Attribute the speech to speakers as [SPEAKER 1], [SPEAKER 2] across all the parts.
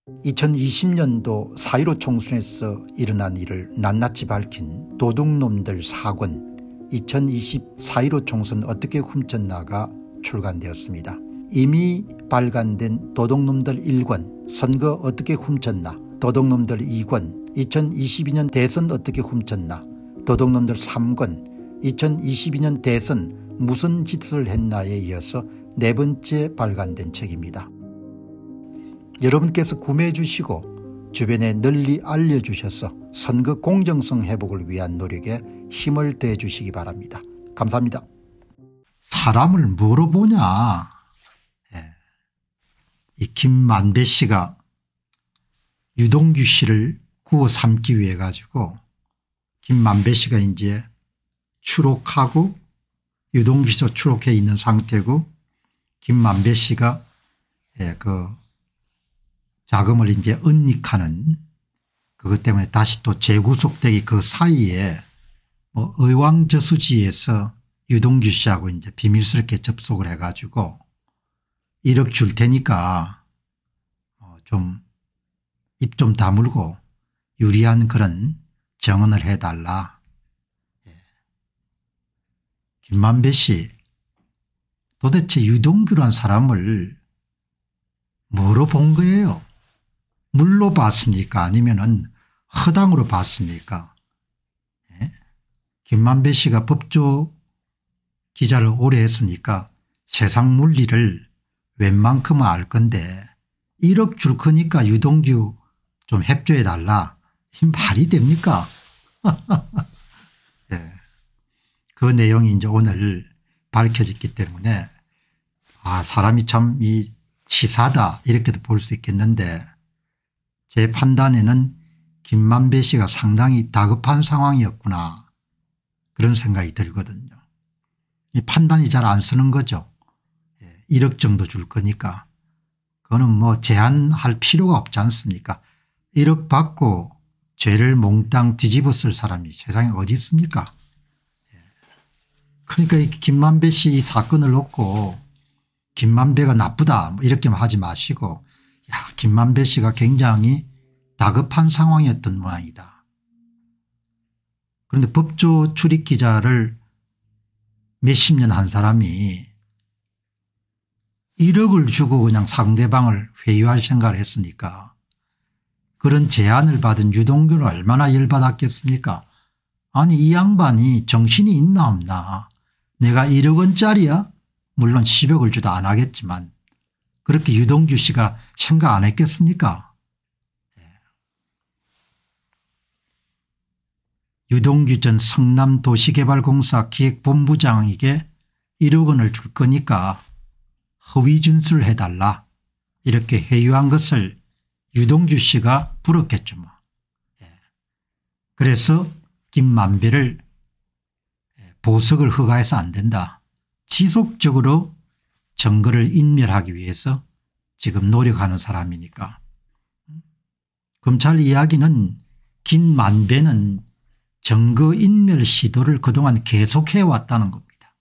[SPEAKER 1] 2020년도 4.15 총선에서 일어난 일을 낱낱이 밝힌 도둑놈들 4권 2020 4.15 총선 어떻게 훔쳤나가 출간되었습니다. 이미 발간된 도둑놈들 1권 선거 어떻게 훔쳤나, 도둑놈들 2권 2022년 대선 어떻게 훔쳤나, 도둑놈들 3권 2022년 대선 무슨 짓을 했나에 이어서 네 번째 발간된 책입니다. 여러분께서 구매해 주시고 주변에 널리 알려주셔서 선거 공정성 회복을 위한 노력에 힘을 더해 주시기 바랍니다. 감사합니다. 사람을 뭐로 보냐. 이 김만배 씨가 유동규 씨를 구워 삼기 위해 가지고 김만배 씨가 이제 추록하고 유동규 씨도 추록해 있는 상태고 김만배 씨가 그 자금을 이제 은닉하는 그것 때문에 다시 또 재구속되기 그 사이에 뭐 의왕저수지에서 유동규 씨하고 이제 비밀스럽게 접속을 해가지고 1억 줄 테니까 좀 입 좀 다물고 유리한 그런 정언을 해달라. 김만배 씨 도대체 유동규란 사람을 뭐로 본 거예요? 물로 봤습니까? 아니면은 허당으로 봤습니까? 김만배 씨가 법조 기자를 오래 했으니까 세상 물리를 웬만큼은 알 건데 1억 줄 거니까 유동규 좀 협조해 달라. 이 말이 됩니까? 그 내용이 이제 오늘 밝혀졌기 때문에 사람이 참 치사하다 이렇게도 볼 수 있겠는데 제 판단에는 김만배 씨가 상당히 다급한 상황이었구나 그런 생각이 들거든요. 이 판단이 잘 안 서는 거죠. 1억 정도 줄 거니까 그거는 뭐 제한할 필요가 없지 않습니까? 1억 받고 죄를 몽땅 뒤집어 쓸 사람이 세상에 어디 있습니까? 그러니까 이 김만배 씨 이 사건을 놓고 김만배가 나쁘다 뭐 이렇게만 하지 마시고 김만배 씨가 굉장히 다급한 상황이었던 모양이다. 그런데 법조 출입 기자를 몇십 년 한 사람이 1억을 주고 그냥 상대방을 회유할 생각을 했으니까 그런 제안을 받은 유동규는 얼마나 열받았겠습니까? 아니 이 양반이 정신이 있나 없나. 내가 1억 원짜리야? 물론 10억을 주도 안 하겠지만 그렇게 유동규 씨가 생각 안 했겠습니까? 유동규 전 성남도시개발공사 기획본부장에게 1억 원을 줄 거니까 허위 진술을 해달라 이렇게 회유한 것을 유동규 씨가 불었겠죠. 뭐. 그래서 김만배를 보석을 허가해서 안 된다. 지속적으로 증거를 인멸하기 위해서 지금 노력하는 사람이니까. 검찰 이야기는 김만배는 증거인멸 시도를 그동안 계속해 왔다는 겁니다.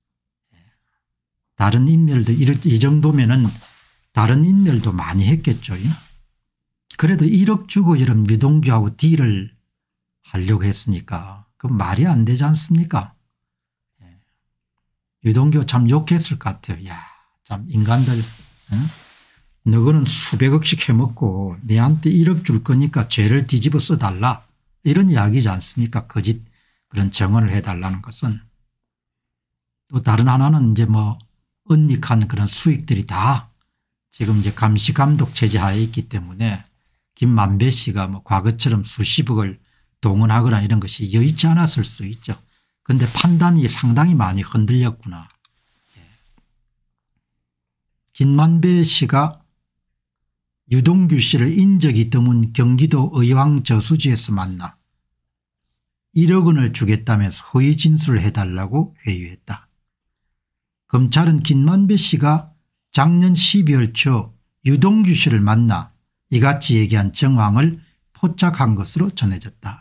[SPEAKER 1] 다른 인멸도 이 정도면은 다른 인멸도 많이 했겠죠. 그래도 1억 주고 이런 유동규하고 딜을 하려고 했으니까 그 말이 안 되지 않습니까? 유동규 참 욕했을 것 같아요. 야, 참 인간들 너거는 수백억씩 해먹고 내한테 1억 줄 거니까 죄를 뒤집어 써달라 이런 이야기지 않습니까? 거짓 그런 정언을 해달라는 것은. 또 다른 하나는 이제 뭐 은닉한 그런 수익들이 다 지금 이제 감시 감독 체제 하에 있기 때문에 김만배 씨가 뭐 과거처럼 수십억을 동원하거나 이런 것이 여의치 않았을 수 있죠. 그런데 판단이 상당히 많이 흔들렸구나. 김만배 씨가 유동규 씨를 인적이 드문 경기도 의왕저수지에서 만나 1억 원을 주겠다면서 허위 진술을 해달라고 회유했다. 검찰은 김만배 씨가 작년 12월 초 유동규 씨를 만나 이같이 얘기한 정황을 포착한 것으로 전해졌다.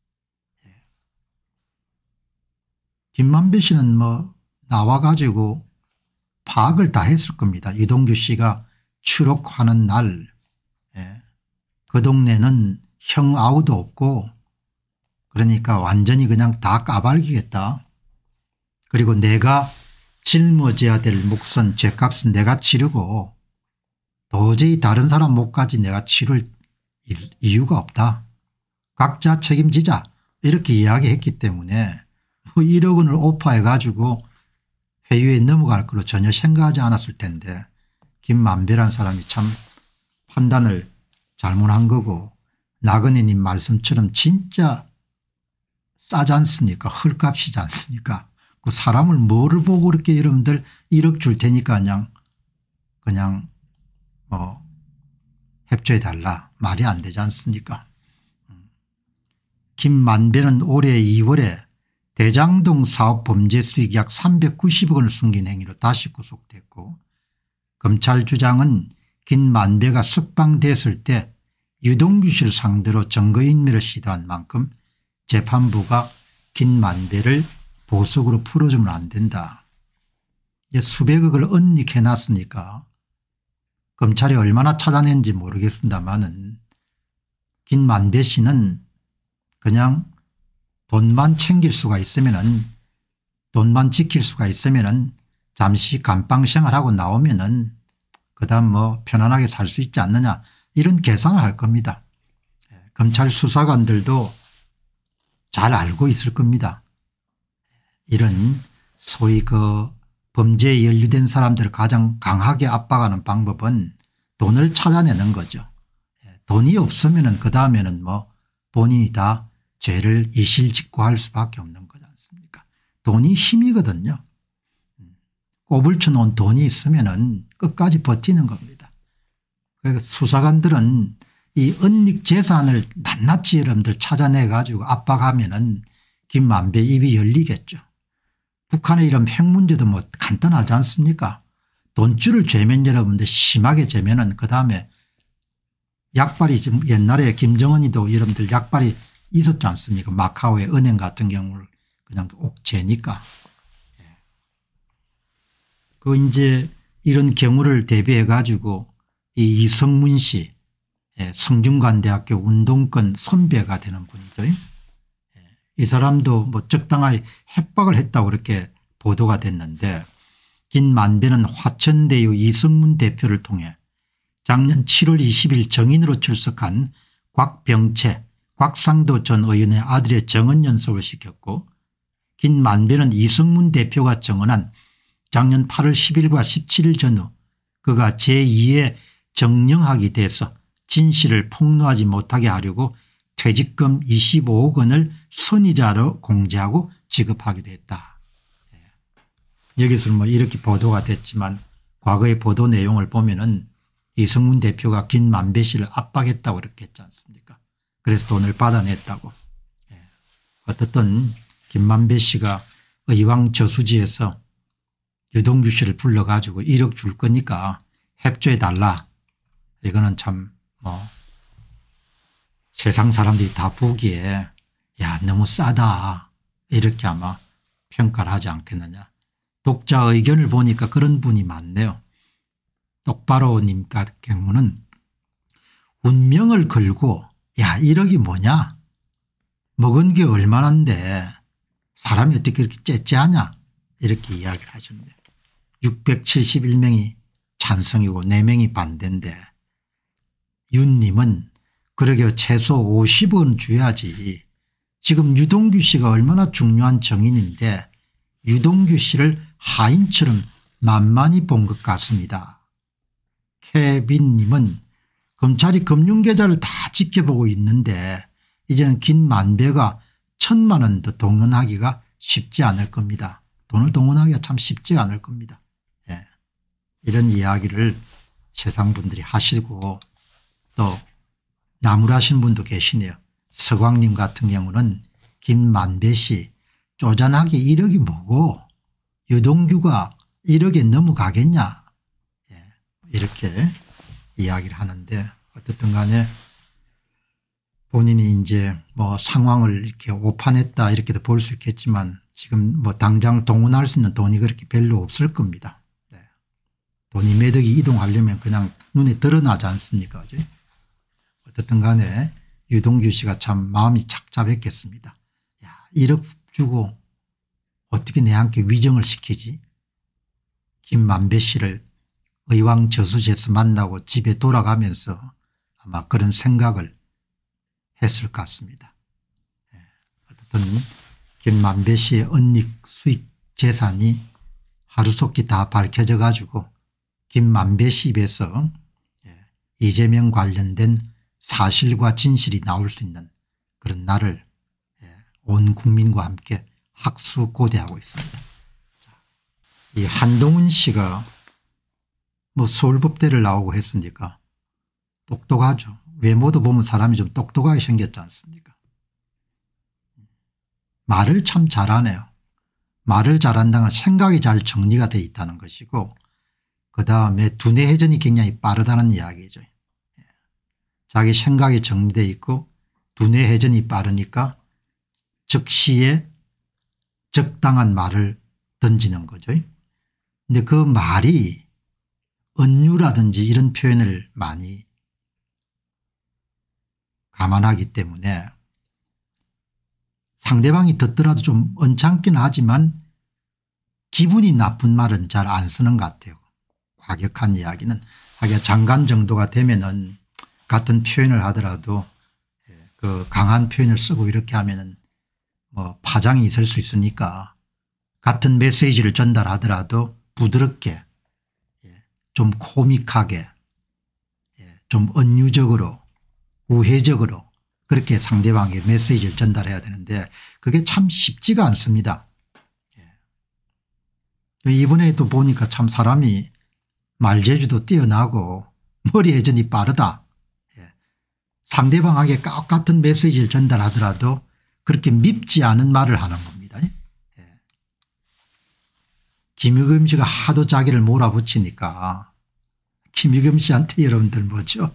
[SPEAKER 1] 김만배 씨는 뭐 나와 가지고 파악을 다 했을 겁니다. 유동규 씨가 추록하는 날 그 동네는 형 아우도 없고 그러니까 완전히 그냥 다 까발기겠다. 그리고 내가 짊어져야 될 몫은 죗값은 내가 치르고 도저히 다른 사람 몫까지 내가 치를 이유가 없다. 각자 책임지자 이렇게 이야기했기 때문에 뭐 1억 원을 오파해 가지고 회유에 넘어갈 거로 전혀 생각하지 않았을 텐데 김만배라는 사람이 참 판단을 잘못한 거고 나그네님 말씀처럼 진짜 싸지 않습니까? 헐값이지 않습니까? 그 사람을 뭐를 보고 그렇게 여러분들 1억 줄 테니까 그냥 뭐 협조해 달라 말이 안 되지 않습니까? 김만배는 올해 2월에 대장동 사업 범죄 수익 약 390억 원을 숨긴 행위로 다시 구속됐고 검찰 주장은 김만배가 석방됐을 때 유동규 씨를 상대로 증거인멸을 시도한 만큼 재판부가 김만배를 보석으로 풀어주면 안 된다. 수백억을 은닉해놨으니까 검찰이 얼마나 찾아낸지 모르겠습니다마는 김만배 씨는 그냥 돈만 챙길 수가 있으면은 돈만 지킬 수가 있으면은 잠시 감방 생활하고 나오면은 그다음 뭐 편안하게 살 수 있지 않느냐 이런 계산을 할 겁니다. 검찰 수사관들도 잘 알고 있을 겁니다. 이런 소위 그 범죄에 연루된 사람들을 가장 강하게 압박하는 방법은 돈을 찾아내는 거죠. 돈이 없으면은 그다음에는 뭐 본인이 다 죄를 이실직고할 수밖에 없는 거지 않습니까? 돈이 힘이거든요. 꼽을 쳐놓은 돈이 있으면은 끝까지 버티는 겁니다. 그러니까 수사관들은 이 은닉 재산을 낱낱이 여러분들 찾아내 가지고 압박하면은 김만배 입이 열리겠죠. 북한의 이런 핵 문제도 뭐 간단하지 않습니까? 돈줄을 죄면 여러분들 심하게 죄면은 그다음에 약발이 지금 옛날에 김정은이도 여러분들 약발이 있었지 않습니까? 마카오의 은행 같은 경우를 그냥 옥죄니까. 그 이제 이런 경우를 대비해 가지고 이 이성문 씨 성균관대학교 운동권 선배가 되는 분이죠. 이 사람도 뭐 적당하게 협박을 했다고 그렇게 보도가 됐는데 김만배는 화천대유 이성문 대표를 통해 작년 7월 20일 정인으로 출석한 곽병채 곽상도 전 의원의 아들의 정언 연습을 시켰고 김만배는 이성문 대표가 정언한 작년 8월 10일과 17일 전후 그가 제2의 정령학이 돼서 진실을 폭로하지 못하게 하려고 퇴직금 25억 원을 선의자로 공제하고 지급하기도 했다. 여기서 뭐 이렇게 보도가 됐지만 과거의 보도 내용을 보면은 이성문 대표가 김만배 씨를 압박했다고 그렇게 했지 않습니까? 그래서 돈을 받아냈다고. 어떻든 김만배 씨가 의왕 저수지에서 유동규 씨를 불러가지고 1억 줄 거니까 협조해 달라. 이거는 참 뭐 세상 사람들이 다 보기에 야 너무 싸다 이렇게 아마 평가를 하지 않겠느냐. 독자 의견을 보니까 그런 분이 많네요. 똑바로님 같은 경우는 운명을 걸고 야 1억이 뭐냐 먹은 게 얼마나인데 사람이 어떻게 이렇게 째째하냐 이렇게 이야기를 하셨네요. 671명이 찬성이고 4명이 반대인데 윤님은 그러게 최소 50원 줘야지. 지금 유동규 씨가 얼마나 중요한 정인인데 유동규 씨를 하인처럼 만만히 본 것 같습니다. 케빈님은 검찰이 금융계좌를 다 지켜보고 있는데 이제는 김만배가 1,000만 원도 동원하기가 쉽지 않을 겁니다. 돈을 동원하기가 참 쉽지 않을 겁니다. 이런 이야기를 세상 분들이 하시고 또 나무라신 분도 계시네요. 서광님 같은 경우는 김만배 씨 쪼잔하게 1억이 뭐고 유동규가 1억에 넘어가겠냐 이렇게 이야기를 하는데 어떻든 간에 본인이 이제 뭐 상황을 이렇게 오판했다 이렇게도 볼 수 있겠지만 지금 뭐 당장 동원할 수 있는 돈이 그렇게 별로 없을 겁니다. 돈이 매덕이 이동하려면 그냥 눈에 드러나지 않습니까? 어떻든 간에 유동규 씨가 참 마음이 착잡했겠습니다. 야, 1억 주고 어떻게 내한테 위정을 시키지. 김만배 씨를 의왕 저수지에서 만나고 집에 돌아가면서 아마 그런 생각을 했을 것 같습니다. 어쨌든 김만배 씨의 은닉 수익 재산이 하루속히 다 밝혀져 가지고 김만배 씨 입에서 이재명 관련된 사실과 진실이 나올 수 있는 그런 날을 온 국민과 함께 학수고대하고 있습니다. 이 한동훈 씨가 뭐 서울법대를 나오고 했으니까 똑똑하죠. 외모도 보면 사람이 좀 똑똑하게 생겼지 않습니까? 말을 참 잘하네요. 말을 잘한다는 건 생각이 잘 정리가 돼 있다는 것이고 그다음에 두뇌 회전이 굉장히 빠르다는 이야기죠. 자기 생각이 정리되어 있고 두뇌 회전이 빠르니까 즉시에 적당한 말을 던지는 거죠. 근데 그 말이 은유라든지 이런 표현을 많이 감안하기 때문에 상대방이 듣더라도 좀 언짢기는 하지만 기분이 나쁜 말은 잘 안 쓰는 것 같아요. 과격한 이야기는. 하기야 장관 정도가 되면은 같은 표현을 하더라도 그 강한 표현을 쓰고 이렇게 하면은 뭐 파장이 있을 수 있으니까 같은 메시지를 전달하더라도 부드럽게 좀 코믹하게 좀 은유적으로 우회적으로 그렇게 상대방에게 메시지를 전달해야 되는데 그게 참 쉽지가 않습니다. 이번에도 보니까 참 사람이 말재주도 뛰어나고 머리 회전이 빠르다. 상대방에게 같은 메시지를 전달하더라도 그렇게 밉지 않은 말을 하는 겁니다. 김의겸 씨가 하도 자기를 몰아붙이니까 김의겸 씨한테 여러분들 뭐죠.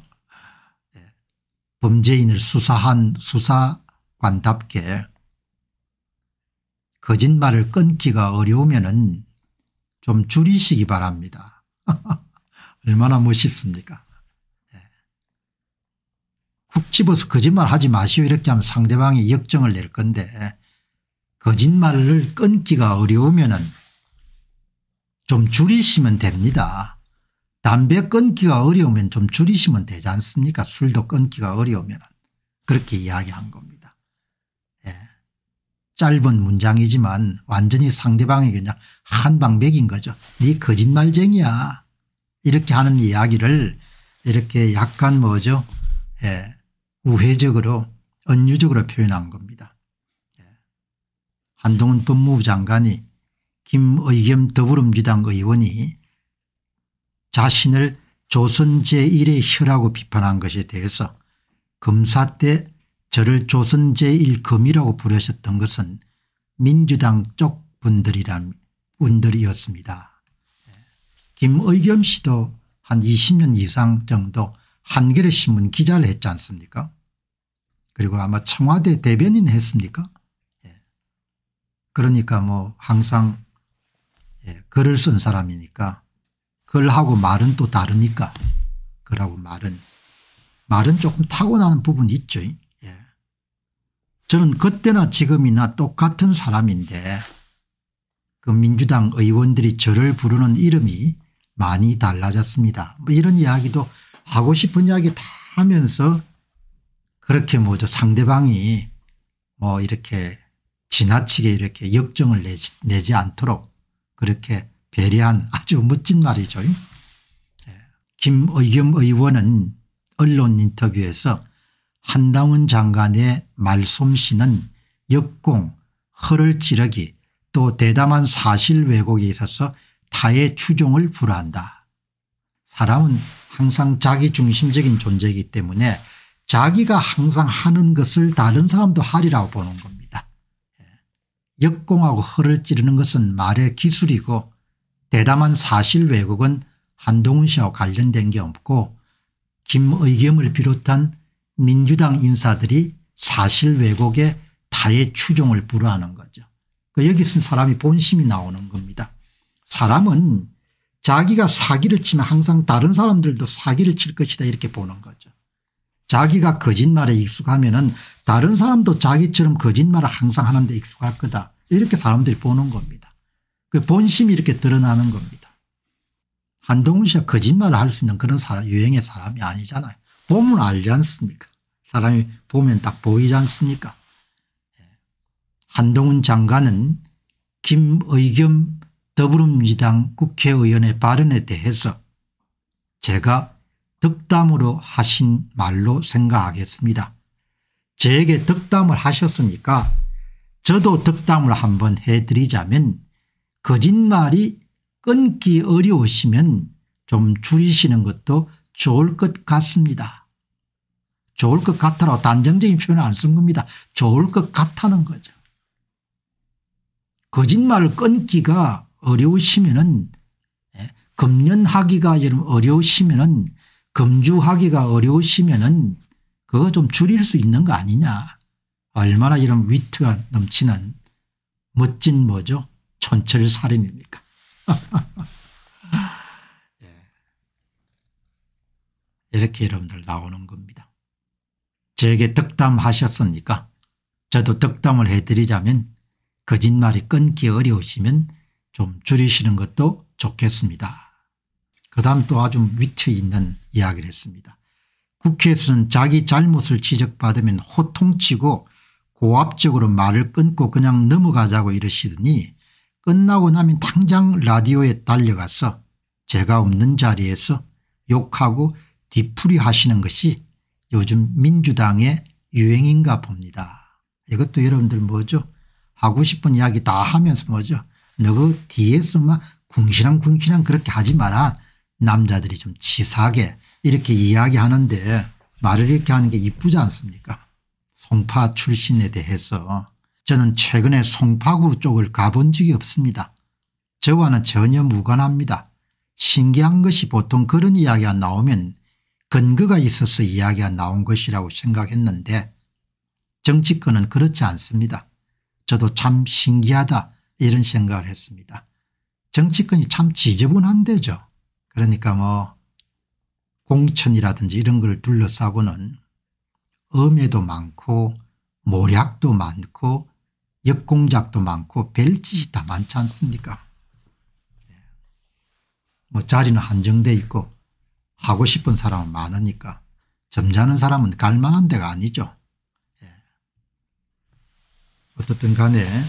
[SPEAKER 1] 범죄인을 수사한 수사관답게 거짓말을 끊기가 어려우면은 좀 줄이시기 바랍니다. 얼마나 멋있습니까. 쿡 집어서 거짓말 하지 마시오 이렇게 하면 상대방이 역정을 낼 건데 거짓말을 끊기가 어려우면은 좀 줄이시면 됩니다. 담배 끊기가 어려우면 좀 줄이시면 되지 않습니까? 술도 끊기가 어려우면 그렇게 이야기한 겁니다. 짧은 문장이지만 완전히 상대방에게 그냥 한방 먹인 거죠. 네 거짓말쟁이야 이렇게 하는 이야기를 이렇게 약간 뭐죠. 우회적으로 은유적으로 표현한 겁니다. 한동훈 법무부 장관이 김의겸 더불어민주당 의원이 자신을 조선 제1의 혀라고 비판한 것에 대해서 검사 때 저를 조선 제1검이라고 부르셨던 것은 민주당 쪽 분들이었습니다. 김의겸 씨도 한 20년 이상 정도 한겨레 신문 기자를 했지 않습니까? 그리고 아마 청와대 대변인 했습니까? 그러니까 뭐 항상 글을 쓴 사람이니까 글하고 말은 또 다르니까 글하고 말은 조금 타고나는 부분이 있죠. 저는 그때나 지금이나 똑같은 사람인데 그 민주당 의원들이 저를 부르는 이름이 많이 달라졌습니다. 뭐 이런 이야기도 하고 싶은 이야기 다 하면서 그렇게 뭐죠. 상대방이 뭐 이렇게 지나치게 이렇게 역정을 내지 않도록 그렇게 배려한 아주 멋진 말이죠. 김의겸 의원은 언론 인터뷰에서 한동훈 장관의 말솜씨는 역공, 허를 찌르기 또 대담한 사실 왜곡에 있어서 타의 추종을 불허한다. 사람은 항상 자기 중심적인 존재이기 때문에 자기가 항상 하는 것을 다른 사람도 하리라고 보는 겁니다. 역공하고 허를 찌르는 것은 말의 기술이고 대담한 사실 왜곡은 한동훈 씨와 관련된 게 없고 김의겸을 비롯한 민주당 인사들이 사실 왜곡에 타의 추종을 불허하는 거죠. 여기서 사람이 본심이 나오는 겁니다. 사람은 자기가 사기를 치면 항상 다른 사람들도 사기를 칠 것이다 이렇게 보는 거죠. 자기가 거짓말에 익숙하면은 다른 사람도 자기처럼 거짓말을 항상 하는데 익숙할 거다. 이렇게 사람들이 보는 겁니다. 그 본심이 이렇게 드러나는 겁니다. 한동훈 씨가 거짓말을 할 수 있는 그런 유행의 사람이 아니잖아요. 보면 알지 않습니까? 사람이 보면 딱 보이지 않습니까? 한동훈 장관은 김의겸 더불어민주당 국회의원의 발언에 대해서 제가 덕담으로 하신 말로 생각하겠습니다. 저에게 덕담을 하셨으니까 저도 덕담을 한번 해드리자면 거짓말이 끊기 어려우시면 좀 줄이시는 것도 좋을 것 같습니다. 좋을 것 같아라고 단정적인 표현을 안 쓴 겁니다. 좋을 것 같다는 거죠. 거짓말을 끊기가 어려우시면은 금연하기가 어려우시면은 금주하기가 어려우시면은 그거 좀 줄일 수 있는 거 아니냐. 얼마나 이런 위트가 넘치는 멋진 뭐죠? 촌철살인입니까? 이렇게 여러분들 나오는 겁니다. 저에게 덕담하셨으니까 저도 덕담을 해드리자면 거짓말이 끊기 어려우시면 좀 줄이시는 것도 좋겠습니다. 그다음 또 아주 위트 있는 이야기를 했습니다. 국회에서는 자기 잘못을 지적받으면 호통치고 고압적으로 말을 끊고 그냥 넘어가자고 이러시더니 끝나고 나면 당장 라디오에 달려가서 제가 없는 자리에서 욕하고 뒤풀이 하시는 것이 요즘 민주당의 유행인가 봅니다. 이것도 여러분들 뭐죠? 하고 싶은 이야기 다 하면서 뭐죠? 너그 뒤에서 막 궁시렁궁시렁 그렇게 하지 마라. 남자들이 좀 치사하게 이렇게 이야기하는데 말을 이렇게 하는 게 이쁘지 않습니까? 송파 출신에 대해서 저는 최근에 송파구 쪽을 가본 적이 없습니다. 저와는 전혀 무관합니다. 신기한 것이 보통 그런 이야기가 나오면 근거가 있어서 이야기가 나온 것이라고 생각했는데 정치권은 그렇지 않습니다. 저도 참 신기하다 이런 생각을 했습니다. 정치권이 참 지저분한 데죠. 그러니까 뭐 공천이라든지 이런 걸 둘러싸고는 음해도 많고 모략도 많고 역공작도 많고 별짓이 다 많지 않습니까? 뭐 자리는 한정돼 있고 하고 싶은 사람은 많으니까 점잖은 사람은 갈 만한 데가 아니죠. 어떻든 간에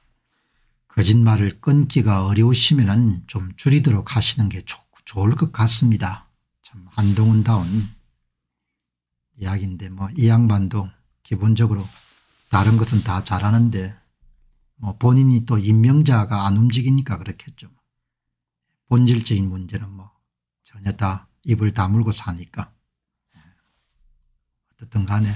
[SPEAKER 1] 거짓말을 끊기가 어려우시면 좀 줄이도록 하시는 게 좋을 것 같습니다. 참 한동훈다운 이야기인데 뭐 이 양반도 기본적으로 다른 것은 다 잘하는데 뭐 본인이 또 임명자가 안 움직이니까 그렇겠죠. 본질적인 문제는 뭐 전혀 다 입을 다물고 사니까. 어떻든 간에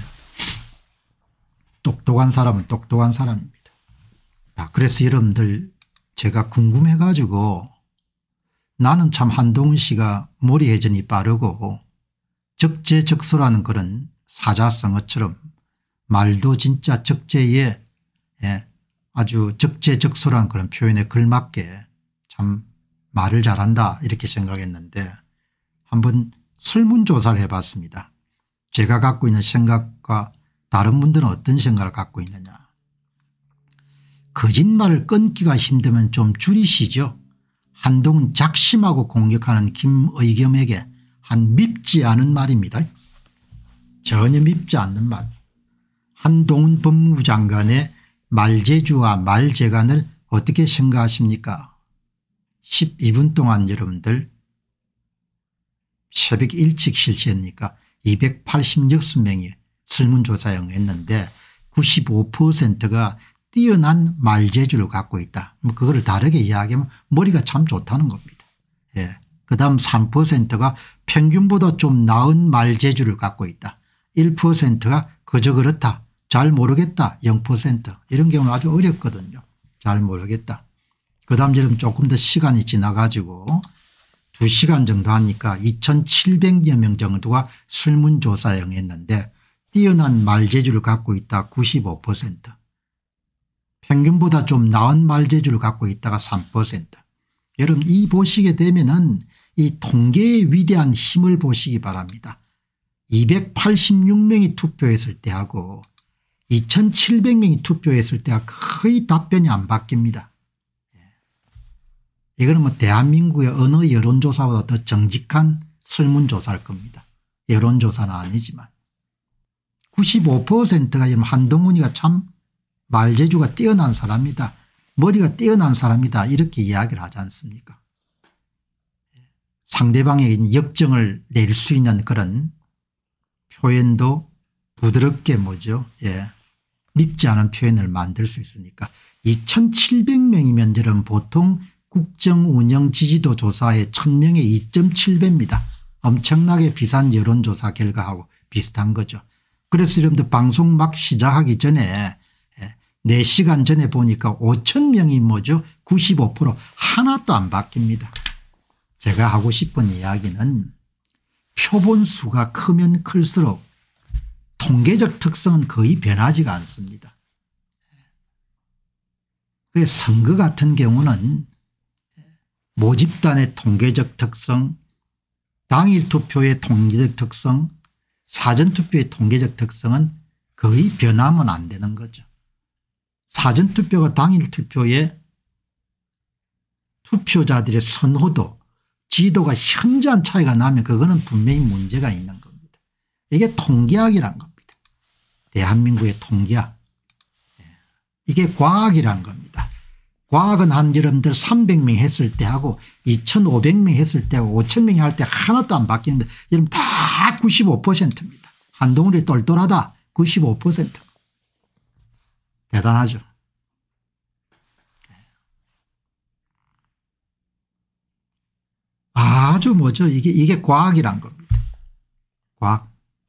[SPEAKER 1] 똑똑한 사람은 똑똑한 사람입니다. 그래서 여러분들 제가 궁금해 가지고 나는 참 한동훈 씨가 머리 회전이 빠르고 적재적소라는 그런 사자성어처럼 말도 진짜 적재에 아주 적재적소라는 그런 표현에 걸맞게 참 말을 잘한다 이렇게 생각했는데 한번 설문조사를 해봤습니다. 제가 갖고 있는 생각과 다른 분들은 어떤 생각을 갖고 있느냐. 거짓말을 끊기가 힘들면 좀 줄이시죠. 한동훈 작심하고 공격하는 김의겸에게 한 밉지 않은 말입니다. 전혀 밉지 않는 말. 한동훈 법무부 장관의 말재주와 말재간을 어떻게 생각하십니까? 12분 동안 여러분들 새벽 일찍 실시했으니까 286명이 설문조사에 응했는데 95%가 뛰어난 말재주를 갖고 있다. 그거를 다르게 이야기하면 머리가 참 좋다는 겁니다. 그다음 3%가 평균보다 좀 나은 말재주를 갖고 있다. 1%가 그저 그렇다. 잘 모르겠다. 0%. 이런 경우는 아주 어렵거든요. 잘 모르겠다. 그다음 여러분 조금 더 시간이 지나가지고 2시간 정도 하니까 2700여 명 정도가 설문조사에 응했는데 뛰어난 말재주를 갖고 있다 95%. 평균보다 좀 나은 말재주를 갖고 있다가 3%. 여러분 이 보시게 되면은 이 통계의 위대한 힘을 보시기 바랍니다. 286명이 투표했을 때하고 2700명이 투표했을 때가 거의 답변이 안 바뀝니다. 이거는 뭐 대한민국의 어느 여론조사보다 더 정직한 설문조사일 겁니다. 여론조사는 아니지만 95%가 지금 한동훈이가 참 말재주가 뛰어난 사람이다. 머리가 뛰어난 사람이다. 이렇게 이야기를 하지 않습니까? 상대방에게 역정을 낼 수 있는 그런 표현도 부드럽게 뭐죠. 예. 밉지 않은 표현을 만들 수 있으니까 2700명이면 저는 보통 국정운영 지지도 조사의 1000명의 2.7배입니다. 엄청나게 비싼 여론조사 결과하고 비슷한 거죠. 그래서 여러분들 방송 막 시작하기 전에 4시간 전에 보니까 5,000명이 뭐죠. 95% 하나도 안 바뀝니다. 제가 하고 싶은 이야기는 표본수가 크면 클수록 통계적 특성은 거의 변하지가 않습니다. 그래서 선거 같은 경우는 모집단의 통계적 특성, 당일 투표의 통계적 특성, 사전투표의 통계적 특성은 거의 변하면 안 되는 거죠. 사전투표가 당일 투표의 투표자들의 선호도, 지도가 현저한 차이가 나면 그거는 분명히 문제가 있는 겁니다. 이게 통계학이란 겁니다. 대한민국의 통계학. 이게 과학이란 겁니다. 과학은 한 여러분들 300명 했을 때하고 2,500명 했을 때하고 5,000명이 할 때 하나도 안 바뀌는데 여러분 다 95%입니다. 한동훈이 똘똘하다 95%. 대단하죠. 아주 뭐죠. 이게 과학이란 겁니다. 과학.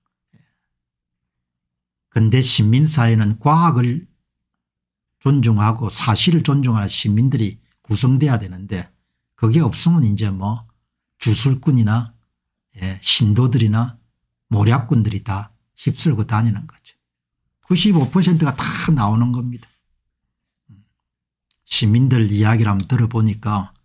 [SPEAKER 1] 근데 시민사회는 과학을 존중하고 사실을 존중하는 시민들이 구성돼야 되는데 그게 없으면 이제 뭐 주술꾼이나 신도들이나 모략꾼들이 다 휩쓸고 다니는 거죠. 95%가 다 나오는 겁니다. 시민들 이야기를 한번 들어보니까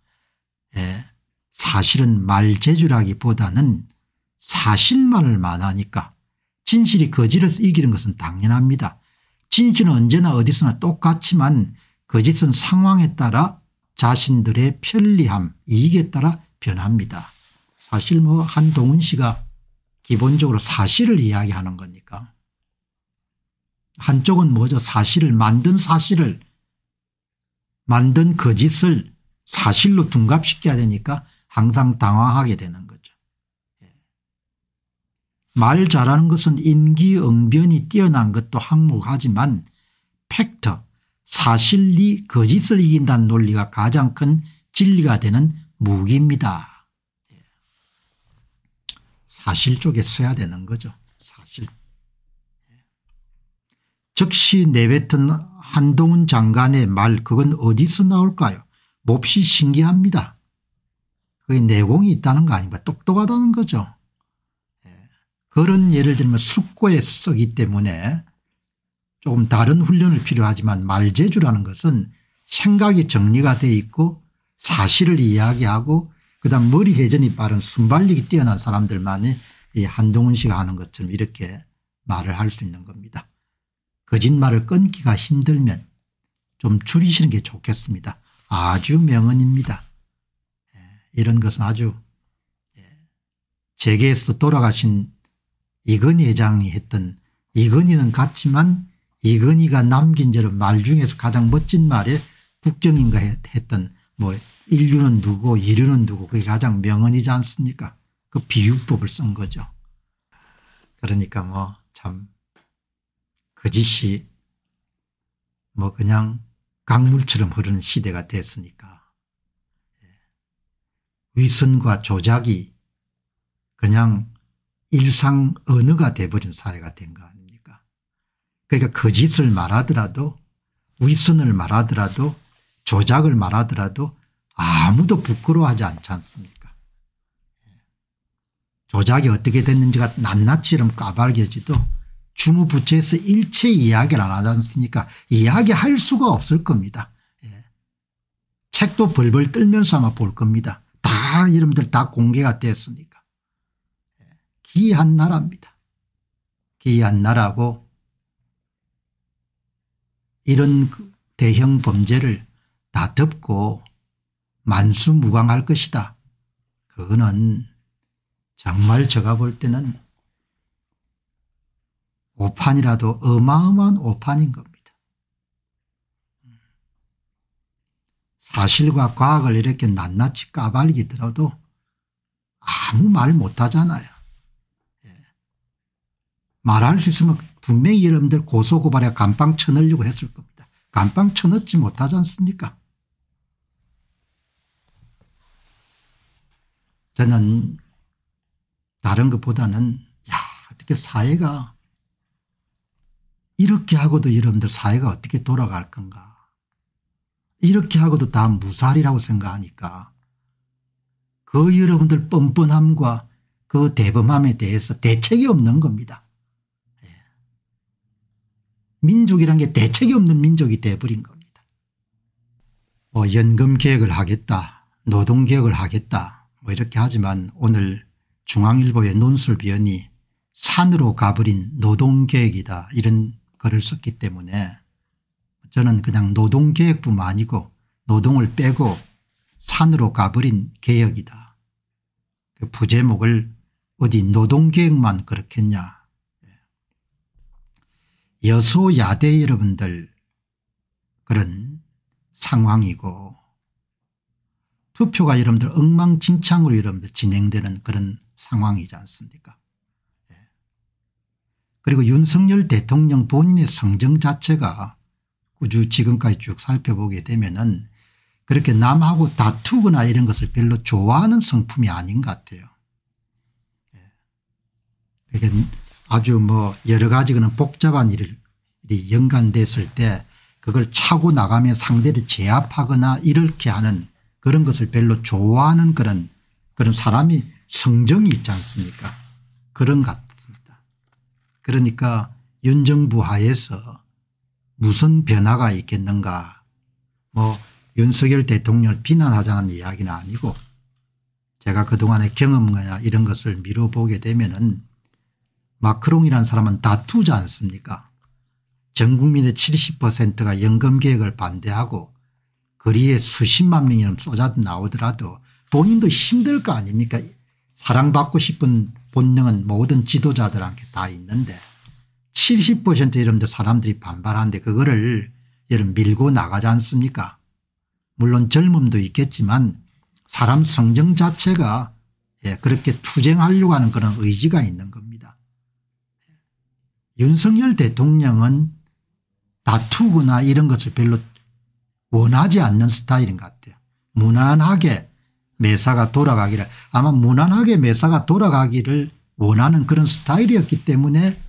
[SPEAKER 1] 사실은 말재주라기보다는 사실만을 말하니까 진실이 거짓을 이기는 것은 당연합니다. 진실은 언제나 어디서나 똑같지만 거짓은 상황에 따라 자신들의 편리함, 이익에 따라 변합니다. 사실 뭐 한동훈 씨가 기본적으로 사실을 이야기하는 거니까. 한쪽은 뭐죠? 사실을 만든 거짓을 사실로 둔갑시켜야 되니까 항상 당황하게 되는 거죠. 말 잘하는 것은 임기응변이 뛰어난 것도 항목하지만 팩트, 사실이 거짓을 이긴다는 논리가 가장 큰 진리가 되는 무기입니다. 사실 쪽에 서야 되는 거죠. 사실. 즉시 내뱉은 한동훈 장관의 말 그건 어디서 나올까요? 몹시 신기합니다. 그게 내공이 있다는 거 아닌가 똑똑하다는 거죠. 그런 예를 들면 숙고에 쓰기 때문에 조금 다른 훈련을 필요하지만 말재주라는 것은 생각이 정리가 돼 있고 사실을 이야기하고 그다음 머리 회전이 빠른 순발력이 뛰어난 사람들만이 이 한동훈 씨가 하는 것처럼 이렇게 말을 할 수 있는 겁니다. 거짓말을 끊기가 힘들면 좀 줄이시는 게 좋겠습니다. 아주 명언입니다. 이런 것은 아주 재계에서 돌아가신 이건희 회장이 했던 이건희는 같지만 이건희가 남긴 말 중에서 가장 멋진 말에 북경인가 했던 뭐 인류는 누구 이류는 누구 그게 가장 명언이지 않습니까? 그 비유법을 쓴 거죠. 그러니까 뭐 참 거짓이 뭐 그냥 강물처럼 흐르는 시대가 됐으니까 위선과 조작이 그냥 일상 언어가 돼버린 사회가 된 거 아닙니까? 그러니까 거짓을 말하더라도 위선을 말하더라도 조작을 말하더라도 아무도 부끄러워하지 않지 않습니까? 조작이 어떻게 됐는지가 낱낱이름 까발겨지도 주무부처에서 일체 이야기를 안 하지 않습니까? 이야기할 수가 없을 겁니다. 책도 벌벌 떨면서 아마 볼 겁니다. 다 여러분들 다 공개가 됐으니까. 기이한 나라입니다. 기이한 나라고 이런 대형 범죄를 다 덮고 만수무강할 것이다. 그거는 정말 제가 볼 때는 오판이라도 어마어마한 오판인 겁니다. 사실과 과학을 이렇게 낱낱이 까발리게 들어도 아무 말 못하잖아요. 말할 수 있으면 분명히 여러분들 고소고발에 감방 쳐넣으려고 했을 겁니다. 감방 쳐넣지 못하지 않습니까? 저는 다른 것보다는 어떻게 사회가 이렇게 하고도 여러분들 사회가 어떻게 돌아갈 건가. 이렇게 하고도 다 무살이라고 생각하니까 그 여러분들 뻔뻔함과 그 대범함에 대해서 대책이 없는 겁니다. 민족이란 게 대책이 없는 민족이 돼버린 겁니다. 뭐 연금개혁을 하겠다, 노동개혁을 하겠다 뭐 이렇게 하지만 오늘 중앙일보의 논술위원이 산으로 가버린 노동개혁이다 이런 글을 썼기 때문에 저는 그냥 노동개혁뿐만 아니고 노동을 빼고 산으로 가버린 개혁이다. 그 부제목을 어디 노동개혁만 그렇겠냐. 여소야대 여러분들 그런 상황이고 투표가 여러분들 엉망진창으로 여러분들 진행되는 그런 상황이지 않습니까? 그리고 윤석열 대통령 본인의 성정 자체가 꾸준히 지금까지 쭉 살펴보게 되면은 그렇게 남하고 다투거나 이런 것을 별로 좋아하는 성품이 아닌 것 같아요. 그러니까 아주 뭐 여러 가지 그런 복잡한 일이 연관됐을 때 그걸 차고 나가며 상대를 제압하거나 이렇게 하는 그런 것을 별로 좋아하는 그런 사람이 성정이 있지 않습니까? 그런 것 같습니다. 그러니까 윤 정부 하에서 무슨 변화가 있겠는가. 뭐 윤석열 대통령을 비난하자는 이야기는 아니고 제가 그동안의 경험이나 이런 것을 미뤄보게 되면은 마크롱이라는 사람은 다투지 않습니까? 전 국민의 70%가 연금개혁을 반대하고 거리에 수십만 명이 쏟아 나오더라도 본인도 힘들 거 아닙니까? 사랑받고 싶은 본능은 모든 지도자들한테 다 있는데 70% 여러분들 사람들이 반발하는데 그거를 여러분 밀고 나가지 않습니까? 물론 젊음도 있겠지만 사람 성정 자체가 그렇게 투쟁하려고 하는 그런 의지가 있는 겁니다. 윤석열 대통령은 다투거나 이런 것을 별로 원하지 않는 스타일인 것 같아요. 무난하게 매사가 돌아가기를 아마 무난하게 매사가 돌아가기를 원하는 그런 스타일이었기 때문에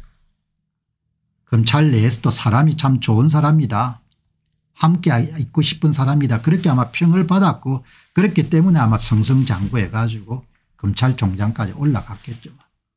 [SPEAKER 1] 검찰 내에서도 사람이 참 좋은 사람이다. 함께 있고 싶은 사람이다. 그렇게 아마 평을 받았고 그렇기 때문에 아마 승승장구해 가지고 검찰총장까지 올라갔겠죠.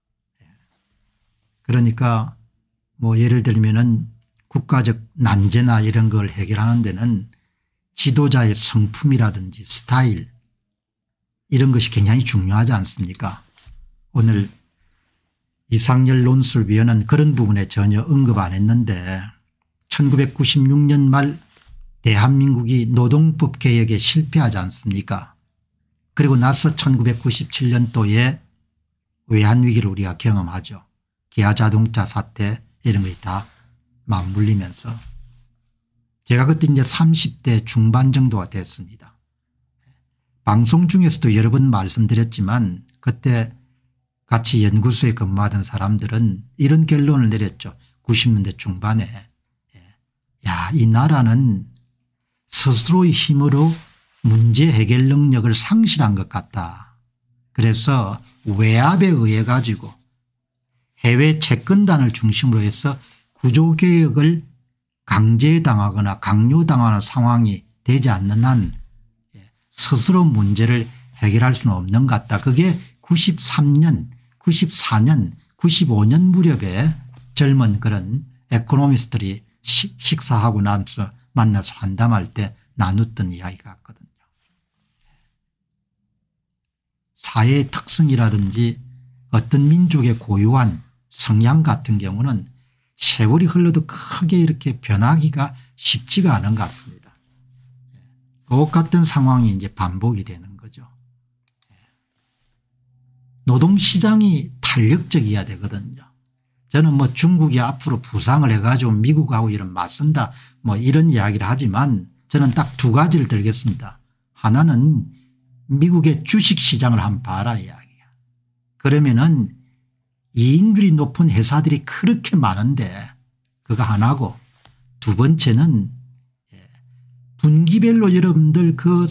[SPEAKER 1] 그러니까 뭐 예를 들면은 국가적 난제나 이런 걸 해결하는 데는 지도자의 성품이라든지 스타일 이런 것이 굉장히 중요하지 않습니까? 오늘 이상열 논술위원은 그런 부분에 전혀 언급 안 했는데 1996년 말 대한민국이 노동법 개혁에 실패하지 않습니까? 그리고 나서 1997년도에 외환위기를 우리가 경험하죠. 기아자동차 사태 이런 것이 다 맞물리면서 제가 그때 이제 30대 중반 정도가 됐습니다. 방송 중에서도 여러 번 말씀드렸지만 그때 같이 연구소에 근무하던 사람들은 이런 결론을 내렸죠. 90년대 중반에 이 나라는 스스로의 힘으로 문제 해결 능력을 상실한 것 같다. 그래서 외압에 의해 가지고 해외 채권단을 중심으로 해서 구조개혁을 강제당하거나 강요당하는 상황이 되지 않는 한 스스로 문제를 해결할 수는 없는 것 같다. 그게 93년 94년 95년 무렵에 젊은 그런 에코노미스트들이 식사하고 나서 만나서 환담할 때 나눴던 이야기 같거든요. 사회의 특성이라든지 어떤 민족의 고유한 성향 같은 경우는 세월이 흘러도 크게 이렇게 변하기가 쉽지가 않은 것 같습니다. 그것 같은 상황이 이제 반복이 되는 거죠. 노동시장이 탄력적이어야 되거든요. 저는 뭐 중국이 앞으로 부상을 해가지고 미국하고 이런 맞선다 뭐 이런 이야기를 하지만 저는 딱 두 가지를 들겠습니다. 하나는 미국의 주식시장을 한번 봐라 이야기야. 그러면은 이익률이 높은 회사들이 그렇게 많은데 그거 하나고, 두 번째는 분기별로 여러분들 그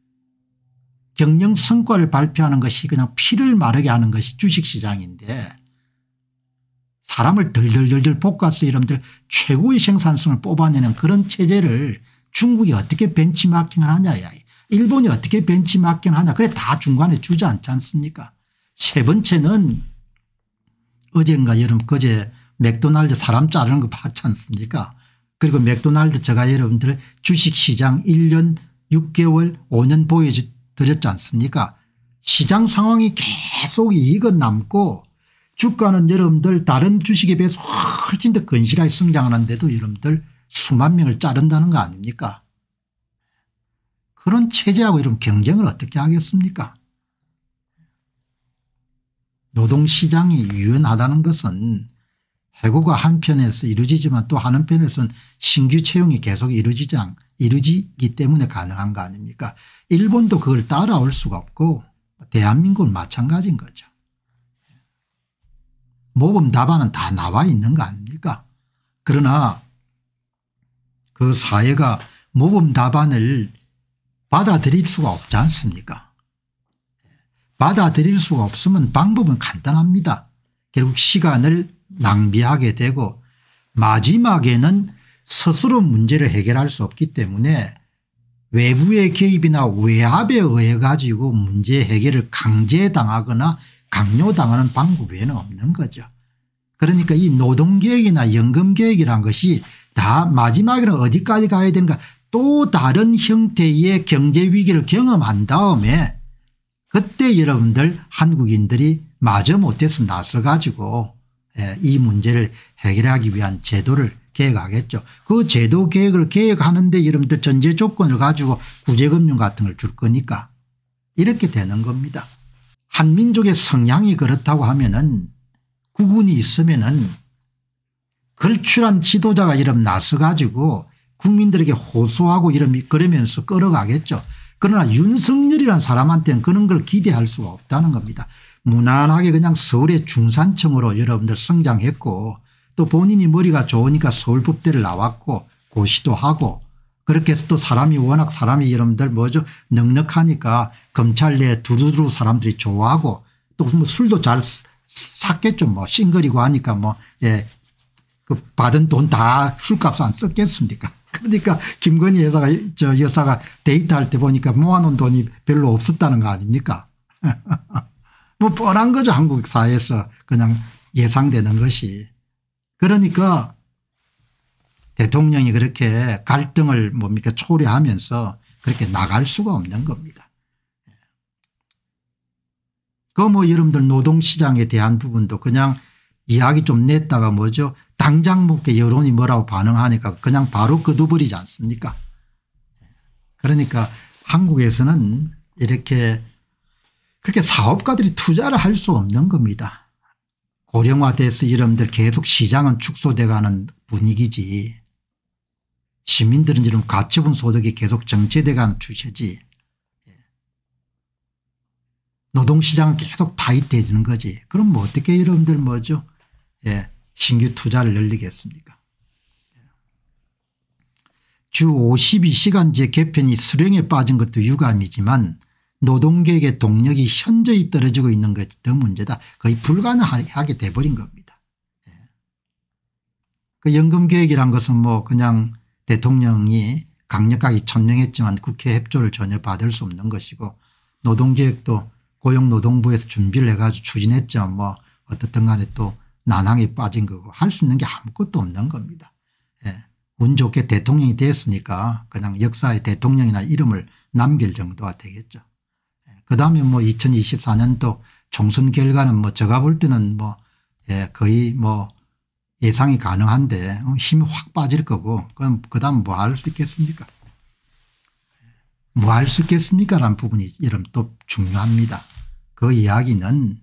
[SPEAKER 1] 경영 성과를 발표하는 것이 그냥 피를 마르게 하는 것이 주식시장인데, 사람을 덜덜덜덜 볶아서 여러분들 최고의 생산성을 뽑아내는 그런 체제를 중국이 어떻게 벤치마킹을 하냐, 일본이 어떻게 벤치마킹을 하냐, 그래 다 중간에 주지 않지 않습니까? 세 번째는 어젠가 여러분 그제 맥도날드 사람 자르는 거 봤지 않습니까? 그리고 맥도날드 제가 여러분들 주식시장 1년 6개월 5년 보여드렸지 않습니까? 시장 상황이 계속 이익은 남고 주가는 여러분들 다른 주식에 비해서 훨씬 더 건실하게 성장하는데도 여러분들 수만 명을 자른다는 거 아닙니까? 그런 체제하고 이런 경쟁을 어떻게 하겠습니까? 노동시장이 유연하다는 것은 해고가 한편에서 이루어지지만 또 한편에서는 신규 채용이 계속 이루어지기 때문에 가능한 거 아닙니까? 일본도 그걸 따라올 수가 없고 대한민국은 마찬가지인 거죠. 모범 답안은 다 나와 있는 거 아닙니까? 그러나 그 사회가 모범 답안을 받아들일 수가 없지 않습니까? 받아들일 수가 없으면 방법은 간단합니다. 결국 시간을 낭비하게 되고 마지막에는 스스로 문제를 해결할 수 없기 때문에 외부의 개입이나 외압에 의해 가지고 문제 해결을 강제당하거나 강요당하는 방법 외에는 없는 거죠. 그러니까 이 노동개혁이나 연금개혁이란 것이 다 마지막에는 어디까지 가야 되는가, 또 다른 형태의 경제위기를 경험한 다음에 그때 여러분들 한국인들이 마저 못해서 나서 가지고 이 문제를 해결하기 위한 제도를 개혁하겠죠. 그 제도 개혁을 개혁하는데 여러분들 전제 조건을 가지고 구제금융 같은 걸 줄 거니까 이렇게 되는 겁니다. 한민족의 성향이 그렇다고 하면은 국운이 있으면은 걸출한 지도자가 이름 나서 가지고 국민들에게 호소하고 그러면서 끌어가겠죠. 그러나 윤석열이라는 사람한테는 그런 걸 기대할 수가 없다는 겁니다. 무난하게 그냥 서울의 중산층으로 여러분들 성장했고 또 본인이 머리가 좋으니까 서울법대를 나왔고 고시도 하고 그렇게 해서 또 워낙 사람이 여러분들 넉넉하니까 검찰 내 두루두루 사람들이 좋아하고 또 뭐 술도 잘 샀겠죠. 뭐 싱글이고 하니까 그 받은 돈 다 술값 안 썼겠습니까? 그러니까 김건희 여사가 데이트할 때 보니까 모아놓은 돈이 별로 없었다는 거 아닙니까? 뭐 뻔한 거죠. 한국 사회에서 그냥 예상되는 것이. 그러니까 대통령이 그렇게 갈등을 초래하면서 그렇게 나갈 수가 없는 겁니다. 여러분들 노동시장에 대한 부분도 그냥 이야기 좀 냈다가 당장 여론이 뭐라고 반응하니까 그냥 바로 거둬버리지 않습니까? 그러니까 한국에서는 그렇게 사업가들이 투자를 할 수 없는 겁니다. 고령화돼서 여러분들 계속 시장은 축소돼가는 분위기지. 시민들은 지금 가처분 소득이 계속 정체돼가는 추세지. 노동시장은 계속 타이트해지는 거지. 그럼 어떻게 여러분들 신규 투자를 늘리겠습니까? 주 52시간제 개편이 수령에 빠진 것도 유감이지만 노동계획의 동력이 현저히 떨어지고 있는 것이 더 문제다. 거의 불가능하게 돼버린 겁니다. 그 연금계획이란 것은 그냥 대통령이 강력하게 천명했지만 국회 협조를 전혀 받을 수 없는 것이고 노동계획도 고용노동부에서 준비를 해가지고 추진했죠. 어떻든 간에 또 난항에 빠진 거고 할 수 있는 게 아무것도 없는 겁니다. 운 좋게 대통령이 됐으니까 그냥 역사의 대통령이나 이름을 남길 정도가 되겠죠. 그다음에 2024년도 총선 결과는 제가 볼 때는 예, 거의 뭐 예상이 가능한데 힘이 확 빠질 거고 그럼 그다음 뭐 할 수 있겠습니까? 뭐 할 수 있겠습니까? 라는 부분이 여러분 또 중요합니다. 그 이야기는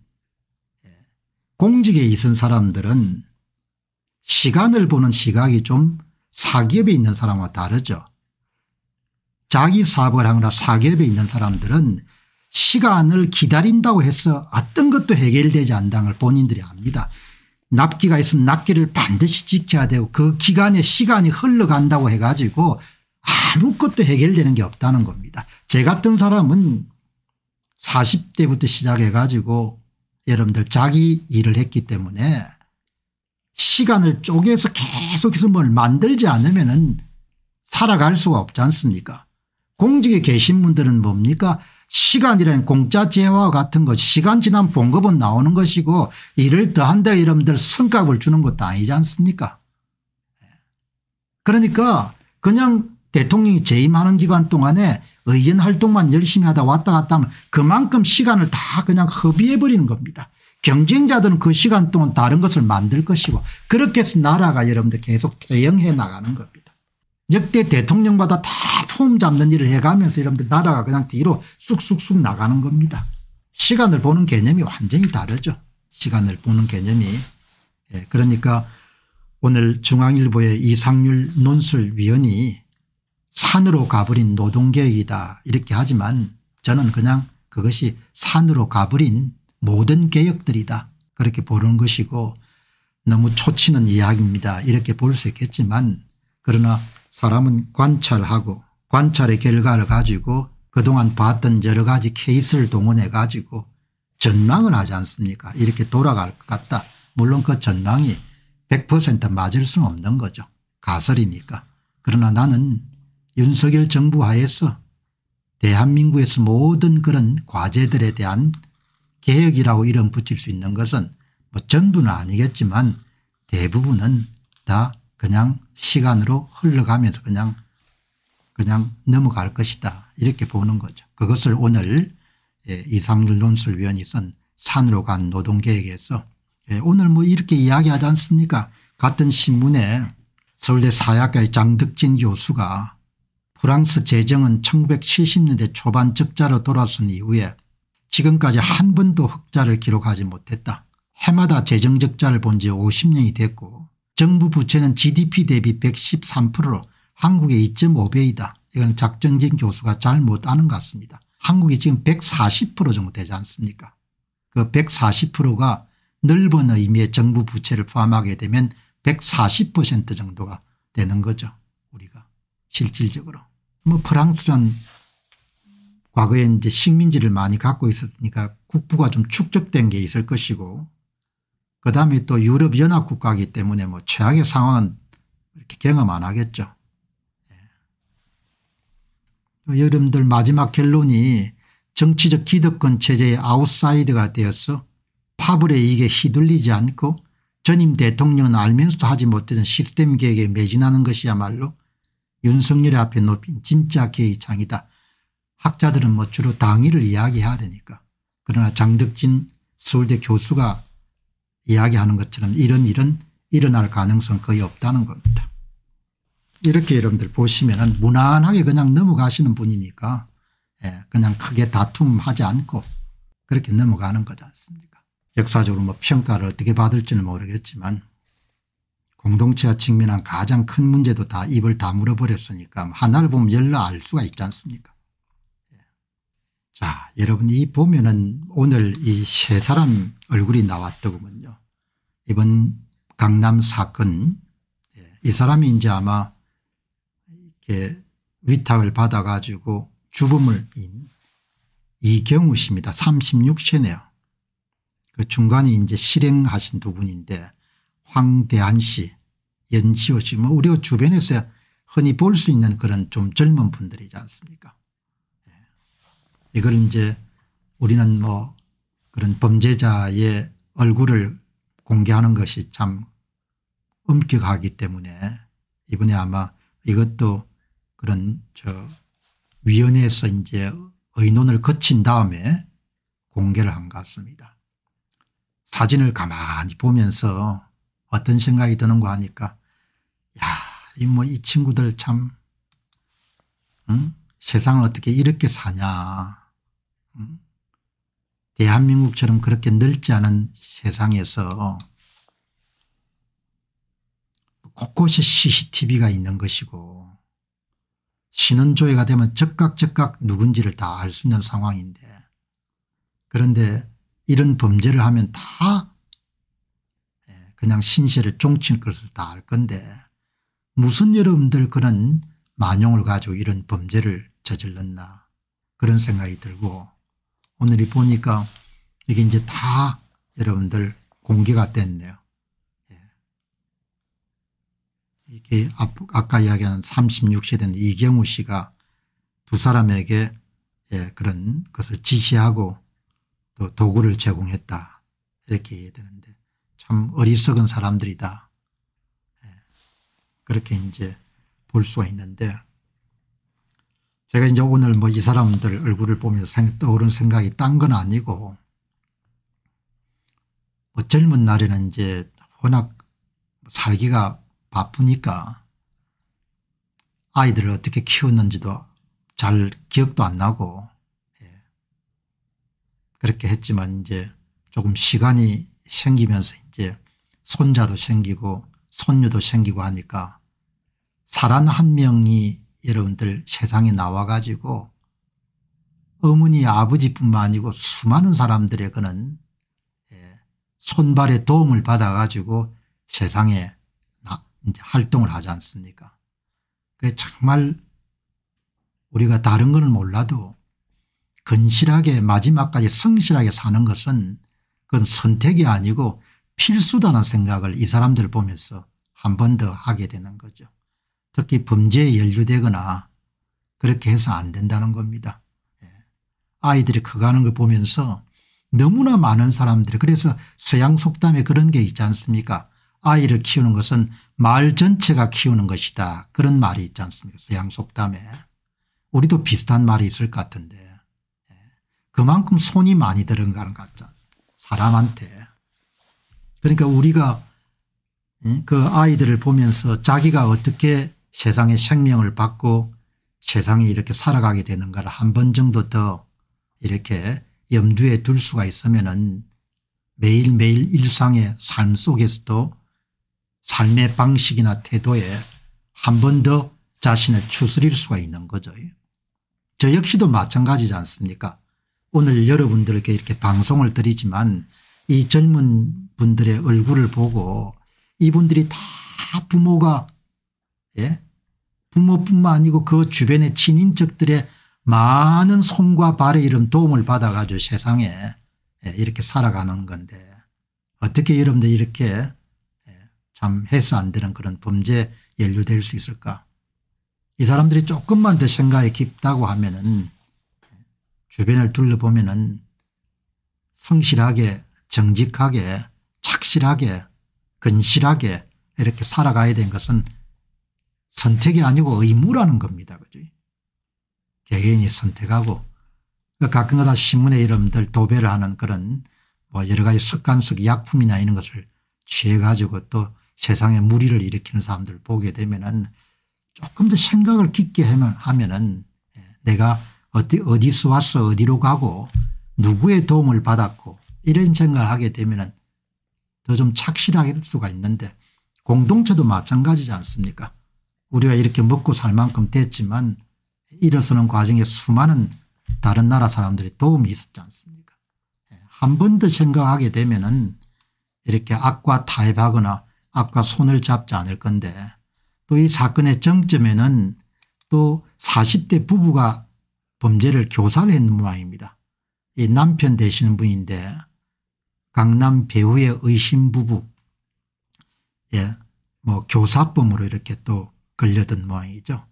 [SPEAKER 1] 공직에 있은 사람들은 시간을 보는 시각이 좀 사기업에 있는 사람과 다르죠. 자기 사업을 하거나 사기업에 있는 사람들은 시간을 기다린다고 해서 어떤 것도 해결되지 않는다는 걸 본인들이 압니다. 납기가 있으면 납기를 반드시 지켜야 되고 그 기간에 시간이 흘러간다고 해가지고 아무것도 해결되는 게 없다는 겁니다. 제 같은 사람은 40대부터 시작해 가지고 여러분들 자기 일을 했기 때문에 시간을 쪼개서 계속해서 뭘 만들지 않으면은 살아갈 수가 없지 않습니까? 공직에 계신 분들은 뭡니까? 시간이라는 공짜 재화와 같은 것 시간 지나면 봉급은 나오는 것이고 일을 더한다 여러분들 성과급을 주는 것도 아니지 않습니까? 그러니까 그냥 대통령이 재임하는 기간 동안에 의견 활동만 열심히 하다 왔다 갔다 하면 그만큼 시간을 다 그냥 허비해 버리는 겁니다. 경쟁자들은 그 시간 동안 다른 것을 만들 것이고 그렇게 해서 나라가 여러분들 계속 퇴행해 나가는 겁니다. 역대 대통령마다 다 폼 잡는 일을 해가면서 여러분들 나라가 그냥 뒤로 쑥쑥쑥 나가는 겁니다. 시간을 보는 개념이 완전히 다르죠. 시간을 보는 개념이. 예, 그러니까 오늘 중앙일보의 이상률 논술위원이 산으로 가버린 노동개혁이다 이렇게 하지만 저는 그냥 그것이 산으로 가버린 모든 개혁들이다 그렇게 보는 것이고 너무 초치는 이야기입니다 이렇게 볼 수 있겠지만 그러나 사람은 관찰하고 관찰의 결과를 가지고 그동안 봤던 여러 가지 케이스를 동원해 가지고 전망을 하지 않습니까? 이렇게 돌아갈 것 같다. 물론 그 전망이 100% 맞을 수는 없는 거죠. 가설이니까. 그러나 나는 윤석열 정부 하에서 대한민국에서 모든 그런 과제들에 대한 개혁이라고 이름 붙일 수 있는 것은 뭐 전부는 아니겠지만 대부분은 다 그냥 시간으로 흘러가면서 그냥 넘어갈 것이다 이렇게 보는 거죠. 그것을 오늘 이상률 논술위원이 쓴 산으로 간 노동계획에서 오늘 뭐 이렇게 이야기하지 않습니까? 같은 신문에 서울대 사회학과의 장덕진 교수가 프랑스 재정은 1970년대 초반 적자로 돌아선 이후에 지금까지 한 번도 흑자를 기록하지 못했다. 해마다 재정 적자를 본 지 50년이 됐고 정부 부채는 GDP 대비 113%로 한국의 2.5배이다. 이건 작정진 교수가 잘 못 아는 것 같습니다. 한국이 지금 140% 정도 되지 않습니까? 그 140%가 넓은 의미의 정부 부채를 포함하게 되면 140% 정도가 되는 거죠. 우리가 실질적으로. 뭐 프랑스는 과거에 이제 식민지를 많이 갖고 있었으니까 국부가 좀 축적된 게 있을 것이고 그다음에 또 유럽 연합 국가이기 때문에 뭐 최악의 상황은 이렇게 경험 안 하겠죠. 여러분들 마지막 결론이 정치적 기득권 체제의 아웃사이더가 되어서 파벌의 이익에 휘둘리지 않고 전임 대통령은 알면서도 하지 못했던 시스템 개혁에 매진하는 것이야말로 윤석열 앞에 놓인 진짜 개혁의 장이다. 학자들은 뭐 주로 당위를 이야기해야 되니까. 그러나 장덕진 서울대 교수가 이야기하는 것처럼 이런 일은 일어날 가능성은 거의 없다는 겁니다. 이렇게 여러분들 보시면 무난하게 그냥 넘어가시는 분이니까 그냥 크게 다툼하지 않고 그렇게 넘어가는 거지 않습니까? 역사적으로 뭐 평가를 어떻게 받을지는 모르겠지만 공동체가 직면한 가장 큰 문제도 다 입을 다물어 버렸으니까 하나를 보면 열로 알 수가 있지 않습니까? 자, 여러분이 보면은 오늘 이 세 사람 얼굴이 나왔더군요. 이번 강남 사건 이 사람이 이제 아마 이렇게 위탁을 받아 가지고 주범을 이경우 씨입니다. 36세네요. 그 중간에 이제 실행하신 두 분인데 황대한 씨, 연지호 씨 뭐 우리가 주변에서 흔히 볼 수 있는 그런 좀 젊은 분들이지 않습니까? 이걸 이제 우리는 뭐 그런 범죄자의 얼굴을 공개하는 것이 참 엄격하기 때문에 이번에 아마 이것도 그런 위원회에서 이제 의논을 거친 다음에 공개를 한 것 같습니다. 사진을 가만히 보면서 어떤 생각이 드는가 하니까 이 친구들 참 세상을 어떻게 이렇게 사냐. 대한민국처럼 그렇게 넓지 않은 세상에서 곳곳에 CCTV가 있는 것이고 신원조회가 되면 즉각 누군지를 다 알 수 있는 상황인데, 그런데 이런 범죄를 하면 다 그냥 신세를 종칠 것을 다 알 건데 무슨 여러분들 그런 만용을 가지고 이런 범죄를 저질렀나 그런 생각이 들고, 오늘이 보니까 이게 이제 다 여러분들 공개가 됐네요. 이게 아까 이야기한 36세된 이경우 씨가 두 사람에게 그런 것을 지시하고 또 도구를 제공했다 이렇게 해야 되는데 참 어리석은 사람들이다 그렇게 이제 볼 수가 있는데, 제가 이제 오늘 뭐 이 사람들 얼굴을 보면서 떠오른 생각이 딴 건 아니고, 뭐 젊은 날에는 이제 워낙 살기가 바쁘니까 아이들을 어떻게 키웠는지도 잘 기억도 안 나고 그렇게 했지만 이제 조금 시간이 생기면서 이제 손자도 생기고 손녀도 생기고 하니까 사람 한 명이 여러분들 세상에 나와 가지고 어머니 아버지뿐만 아니고 수많은 사람들의 그는 손발의 도움을 받아 가지고 세상에 이제 활동을 하지 않습니까? 그게 정말 우리가 다른 건 몰라도 건실하게 마지막까지 성실하게 사는 것은 그건 선택이 아니고 필수다는 생각을 이 사람들을 보면서 한 번 더 하게 되는 거죠. 특히 범죄에 연루되거나 그렇게 해서 안 된다는 겁니다. 아이들이 커가는 걸 보면서 너무나 많은 사람들이, 그래서 서양 속담에 그런 게 있지 않습니까? 아이를 키우는 것은 마을 전체가 키우는 것이다 그런 말이 있지 않습니까? 서양 속담에. 우리도 비슷한 말이 있을 것 같은데 그만큼 손이 많이 들어가는 것 같지 않습니까? 사람한테. 그러니까 우리가 그 아이들을 보면서 자기가 어떻게 세상에 생명을 받고 세상에 이렇게 살아가게 되는가를 한 번 정도 더 이렇게 염두에 둘 수가 있으면은 매일매일 일상의 삶 속에서도 삶의 방식이나 태도에 한 번 더 자신을 추스릴 수가 있는 거죠. 저 역시도 마찬가지지 않습니까? 오늘 여러분들에게 이렇게 방송을 드리지만 이 젊은 분들의 얼굴을 보고 이분들이 다 부모가 부모뿐만 아니고 그 주변의 친인척들의 많은 손과 발의 이런 도움을 받아 가지고 세상에 이렇게 살아가는 건데 어떻게 여러분들 이렇게 참 해서 안 되는 그런 범죄에 연루될 수 있을까? 이 사람들이 조금만 더 생각이 깊다고 하면은 주변을 둘러보면은 성실하게 정직하게 착실하게 건실하게 이렇게 살아가야 되는 것은 선택이 아니고 의무라는 겁니다. 그죠? 개개인이 선택하고 가끔가다 신문에 여러분들 도배를 하는 그런 뭐 여러 가지 습관성 약품이나 이런 것을 취해 가지고 또 세상에 무리를 일으키는 사람들 보게 되면은 조금 더 생각을 깊게 하면은 내가 어디서 와서 어디로 가고 누구의 도움을 받았고 이런 생각을 하게 되면은 더 좀 착실할 수가 있는데 공동체도 마찬가지지 않습니까? 우리가 이렇게 먹고 살 만큼 됐지만 일어서는 과정에 수많은 다른 나라 사람들이 도움이 있었지 않습니까? 한 번 더 생각하게 되면은 이렇게 악과 타협하거나 악과 손을 잡지 않을 건데, 또 이 사건의 정점에는 또 40대 부부가 범죄를 교사를 했는 모양입니다. 이 남편 되시는 분인데 강남 배우의 의심 부부 뭐 교사범으로 이렇게 또 걸려든 모양이죠.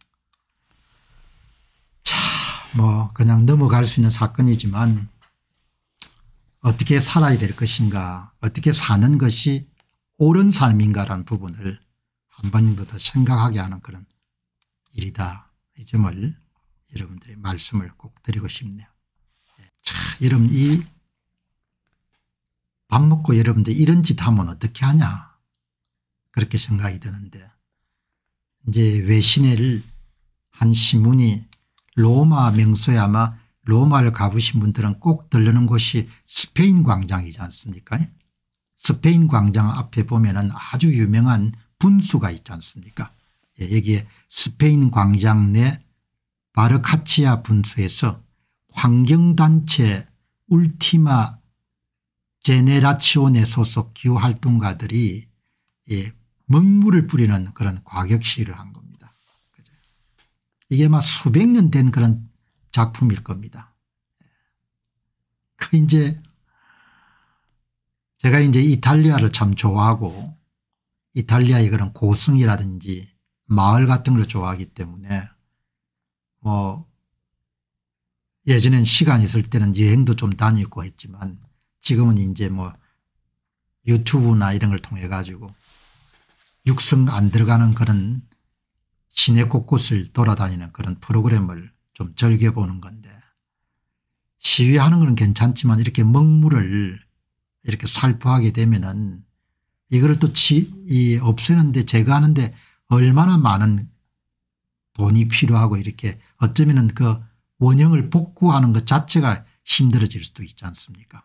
[SPEAKER 1] 자, 뭐 그냥 넘어갈 수 있는 사건이지만 어떻게 살아야 될 것인가, 어떻게 사는 것이 옳은 삶인가라는 부분을 한 번 정도 더 생각하게 하는 그런 일이다. 이 점을 여러분들의 말씀을 꼭 드리고 싶네요. 자, 여러분 이 밥 먹고 여러분들 이런 짓 하면 어떻게 하냐 그렇게 생각이 드는데 이제 외신을 한 신문이 로마 명소에 아마 로마를 가보신 분들은 꼭 들르는 곳이 스페인 광장이지 않습니까? 스페인 광장 앞에 보면은 아주 유명한 분수가 있지 않습니까? 여기에 스페인 광장 내 바르카치아 분수에서 환경단체 울티마 제네라치오네 소속 기후활동가들이 먹물을 뿌리는 그런 과격 시위를 한 겁니다. 이게 막 수백 년 된 그런 작품일 겁니다. 이제 제가 이제 이탈리아를 참 좋아하고 이탈리아의 그런 고성이라든지 마을 같은 걸 좋아하기 때문에 뭐 예전엔 시간 있을 때는 여행도 좀 다니고 했지만 지금은 이제 뭐 유튜브나 이런 걸 통해 가지고 육성 안 들어가는 그런 시내 곳곳을 돌아다니는 그런 프로그램을 좀 즐겨보는 건데 시위하는 건 괜찮지만 이렇게 먹물을 이렇게 살포하게 되면은 이거를 또 없애는데 제거하는데 얼마나 많은 돈이 필요하고 이렇게 어쩌면은 그 원형을 복구하는 것 자체가 힘들어질 수도 있지 않습니까?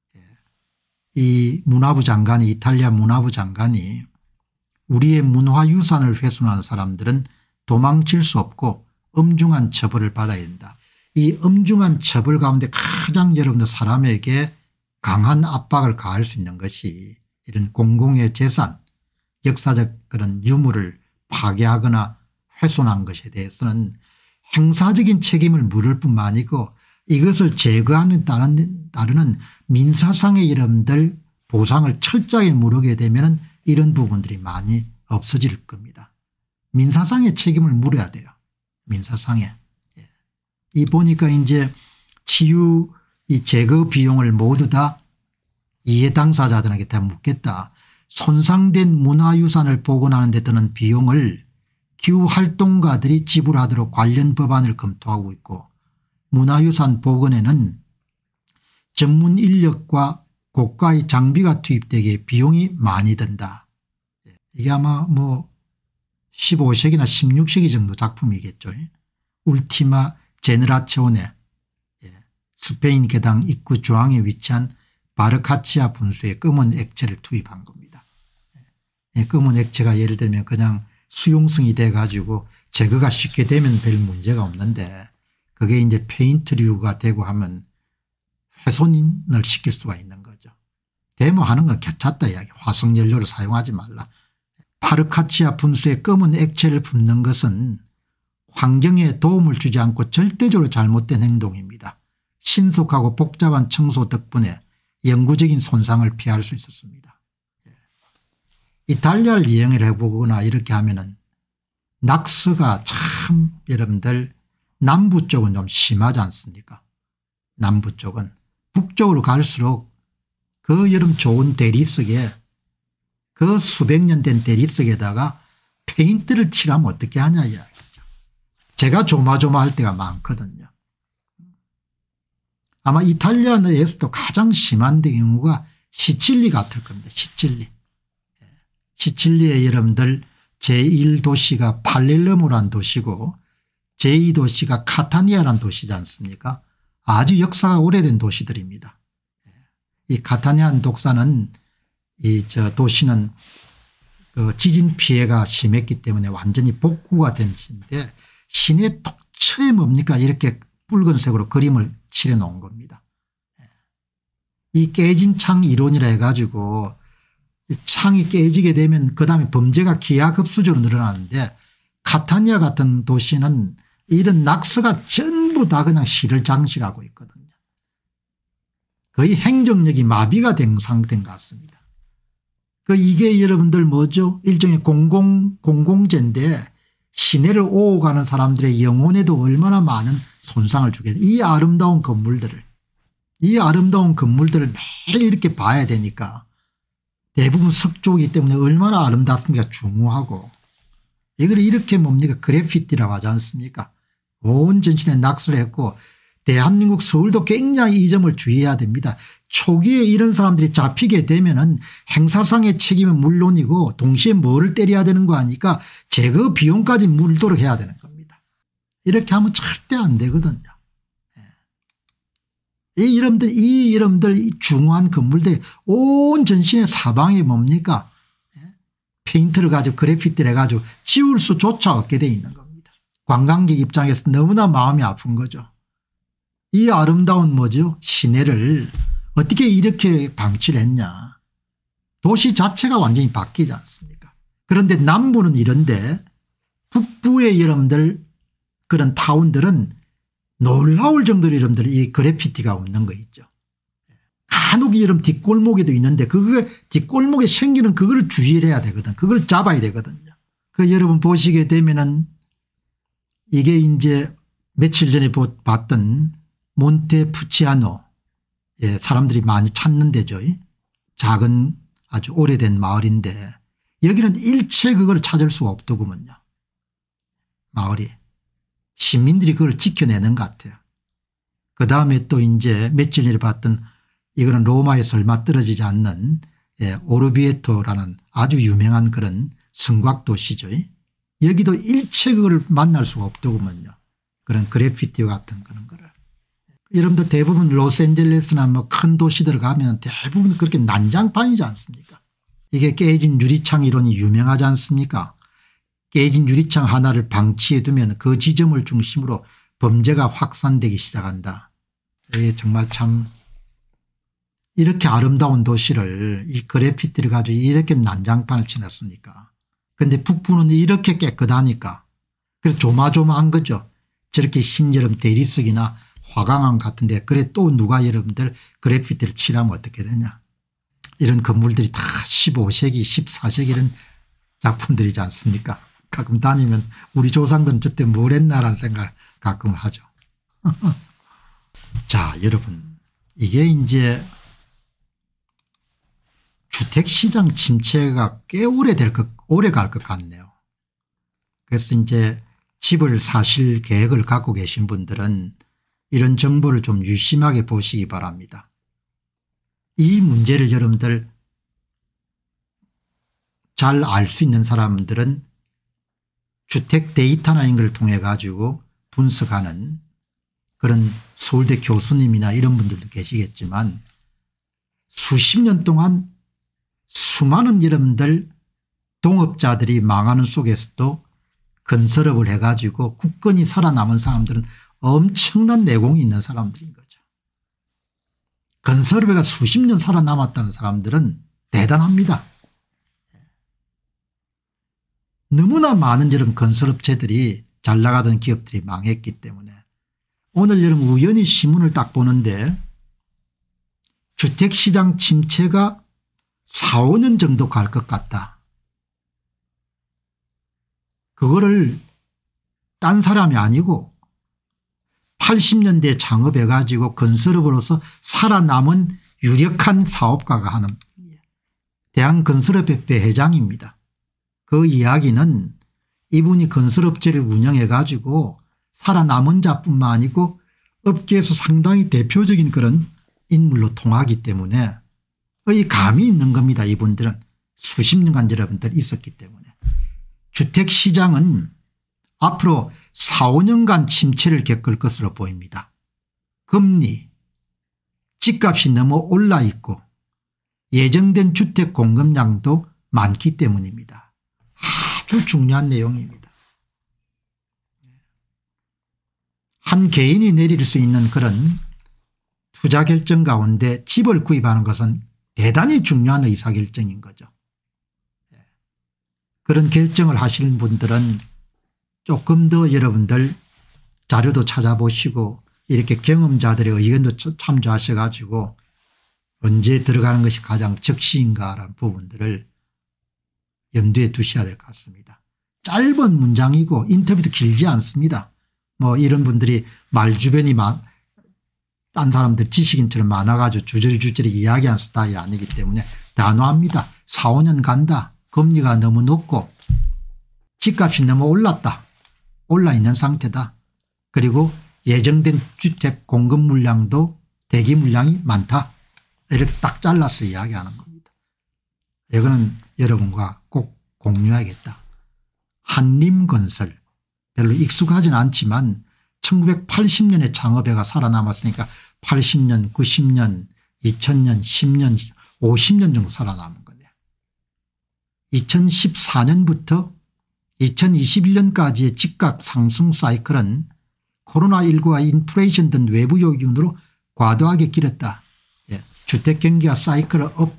[SPEAKER 1] 이 문화부 장관이 이탈리아 문화부 장관이 우리의 문화유산을 훼손하는 사람들은 도망칠 수 없고 엄중한 처벌을 받아야 된다. 이 엄중한 처벌 가운데 가장 여러분들 사람에게 강한 압박을 가할 수 있는 것이 이런 공공의 재산 역사적 그런 유물을 파괴하거나 훼손한 것에 대해서는 행사적인 책임을 물을 뿐만 아니고 이것을 제거하는 따르는 민사상의 여러분들 보상을 철저하게 물게 되면 이런 부분들이 많이 없어질 겁니다. 민사상의 책임을 물어야 돼요. 민사상에. 이 보니까 이제 치유 이 제거 비용을 모두 다 이해 당사자들에게 다 묻겠다. 손상된 문화유산을 복원하는 데 드는 비용을 기후활동가들이 지불하도록 관련 법안을 검토하고 있고 문화유산 복원에는 전문 인력과 고가의 장비가 투입되기에 비용이 많이 든다. 이게 아마 뭐 15세기나 16세기 정도 작품이겠죠. 울티마 제네라치오네 스페인 계당 입구 중앙에 위치한 바르카치아 분수에 검은 액체를 투입한 겁니다. 검은 액체가 예를 들면 그냥 수용성이 돼 가지고 제거가 쉽게 되면 별 문제가 없는데 그게 이제 페인트류가 되고 하면 훼손을 시킬 수가 있는 거죠. 데모하는 건 괜찮다 이야기. 화석연료를 사용하지 말라. 바르카치아 분수에 검은 액체를 붓는 것은 환경에 도움을 주지 않고 절대적으로 잘못된 행동입니다. 신속하고 복잡한 청소 덕분에 영구적인 손상을 피할 수 있었습니다. 이탈리아를 여행을 해보거나 이렇게 하면은 낙서가 참 여러분들 남부 쪽은 좀 심하지 않습니까? 남부 쪽은 북쪽으로 갈수록 그 여름 좋은 대리석에 그 수백 년 된 대리석에다가 페인트를 칠하면 어떻게 하냐 이야기죠. 제가 조마조마할 때가 많거든요. 아마 이탈리아 내에서도 가장 심한 경우가 시칠리 같을 겁니다. 시칠리. 시칠리의 여러분들 제1도시가 팔레르모라는 도시고 제2도시가 카타니아라는 도시지 않습니까? 아주 역사가 오래된 도시들입니다. 이 카타니아 독사는 도시는 그 지진 피해가 심했기 때문에 완전히 복구가 된 시인데 시내 독처에 뭡니까 이렇게 붉은색으로 그림을 칠해 놓은 겁니다. 이 깨진 창 이론이라 해가지고 창이 깨지게 되면 그다음에 범죄가 기하급수적으로 늘어나는데 카타니아 같은 도시는 이런 낙서가 전부 다 그냥 시를 장식하고 있거든요. 거의 행정력이 마비가 된 상태인 것 같습니다. 이게 여러분들 뭐죠? 일종의 공공재인데 시내를 오고 가는 사람들의 영혼에도 얼마나 많은 손상을 주게 돼. 이 아름다운 건물들을 매일 이렇게 봐야 되니까 대부분 석조이기 때문에 얼마나 아름답습니까? 중후하고. 이걸 이렇게 뭡니까? 그래피티라고 하지 않습니까? 온 전신에 낙서를 했고 대한민국 서울도 굉장히 이 점을 주의해야 됩니다. 초기에 이런 사람들이 잡히게 되면은 행사상의 책임은 물론이고 동시에 뭐를 때려야 되는 거 아니까 제거 비용까지 물도록 해야 되는 겁니다. 이렇게 하면 절대 안 되거든요. 이 이름들 중요한 건물들이 온 전신의 사방이 뭡니까? 페인트를 가지고 그래피티를 해가지고 지울 수조차 없게 돼 있는 겁니다. 관광객 입장에서 너무나 마음이 아픈 거죠. 이 아름다운 뭐죠? 시내를 어떻게 이렇게 방치를 했냐. 도시 자체가 완전히 바뀌지 않습니까? 그런데 남부는 이런데 북부의 여러분들 그런 타운들은 놀라울 정도로 여러분들 이 그래피티가 없는 거 있죠. 간혹 여러분 뒷골목에도 있는데 그거 뒷골목에 생기는 그걸 주의를 해야 되거든. 그걸 잡아야 되거든요. 그 여러분 보시게 되면은 이게 이제 며칠 전에 봤던 몬테푸치아노, 예, 사람들이 많이 찾는 데죠. 작은 아주 오래된 마을인데 여기는 일체 그걸 찾을 수가 없더구먼요. 마을이. 시민들이 그걸 지켜내는 것 같아요. 그다음에 또 이제 며칠 전에 봤던 이거는 로마에서 얼마 떨어지지 않는, 예, 오르비에토라는 아주 유명한 그런 성곽 도시죠. 여기도 일체 그걸 만날 수가 없더구먼요. 그런 그래피티와 같은 그런 거를. 여러분들 대부분 로스앤젤레스나 뭐 큰 도시들 가면 대부분 그렇게 난장판이지 않습니까? 이게 깨진 유리창 이론이 유명하지 않습니까? 깨진 유리창 하나를 방치해 두면 그 지점을 중심으로 범죄가 확산되기 시작한다. 이게 정말 참 이렇게 아름다운 도시를 이 그래피티를 가지고 이렇게 난장판을 치놨습니까? 그런데 북부는 이렇게 깨끗하니까 그래서 조마조마한 거죠. 저렇게 흰 여름 대리석이나 화강암 같은데 그래 또 누가 여러분들 그래피티를 칠하면 어떻게 되냐. 이런 건물들이 다 15세기 14세기 이런 작품들이지 않습니까? 가끔 다니면 우리 조상들은 저때 뭘 했나라는 생각을 가끔 하죠. 자, 여러분 이게 이제 주택시장 침체가 꽤 오래 갈 것 같네요. 그래서 이제 집을 사실 계획을 갖고 계신 분들은 이런 정보를 좀 유심하게 보시기 바랍니다. 이 문제를 여러분들 잘 알 수 있는 사람들은 주택 데이터나 이런 걸 통해 가지고 분석하는 그런 서울대 교수님이나 이런 분들도 계시겠지만 수십 년 동안 수많은 여러분들 동업자들이 망하는 속에서도 건설업을 해가지고 굳건히 살아남은 사람들은 엄청난 내공이 있는 사람들인 거죠. 건설업에가 수십 년 살아남았다는 사람들은 대단합니다. 너무나 많은 여러분 건설업체들이 잘 나가던 기업들이 망했기 때문에 오늘 여러분 우연히 신문을 딱 보는데 주택시장 침체가 4, 5년 정도 갈 것 같다. 그거를 딴 사람이 아니고 80년대에 창업해 가지고 건설업으로서 살아남은 유력한 사업가가 하는 대한건설업협회 회장입니다. 그 이야기는 이분이 건설업체를 운영해 가지고 살아남은 자뿐만 아니고 업계에서 상당히 대표적인 그런 인물로 통하기 때문에 이 감이 있는 겁니다. 이분들은 수십 년간 여러분들 있었기 때문에. 주택시장은 앞으로 4, 5년간 침체를 겪을 것으로 보입니다. 금리, 집값이 너무 올라 있고 예정된 주택 공급량도 많기 때문입니다. 아주 중요한 내용입니다. 한 개인이 내릴 수 있는 그런 투자 결정 가운데 집을 구입하는 것은 대단히 중요한 의사결정인 거죠. 그런 결정을 하시는 분들은 조금 더 여러분들 자료도 찾아보시고 이렇게 경험자들의 의견도 참조하셔 가지고 언제 들어가는 것이 가장 적시인가라는 부분들을 염두에 두셔야 될 것 같습니다. 짧은 문장이고 인터뷰도 길지 않습니다. 뭐 이런 분들이 말주변이 딴 사람들 지식인처럼 많아가지고 주저리 이야기하는 스타일이 아니기 때문에 단호합니다. 4, 5년 간다. 금리가 너무 높고 집값이 너무 올랐다. 올라 있는 상태다. 그리고 예정된 주택 공급 물량도 대기 물량이 많다. 이렇게 딱 잘라서 이야기하는 겁니다. 이거는 여러분과 꼭 공유해야겠다. 한림건설 별로 익숙하진 않지만 1980년에 창업해가 살아남았으니까 80년 90년 2000년 10년 50년 정도 살아남은 거네요. 2014년부터 2021년까지의 직각 상승 사이클은 코로나19와 인플레이션 등 외부 요인으로 과도하게 길었다. 예. 주택 경기가 사이클을 업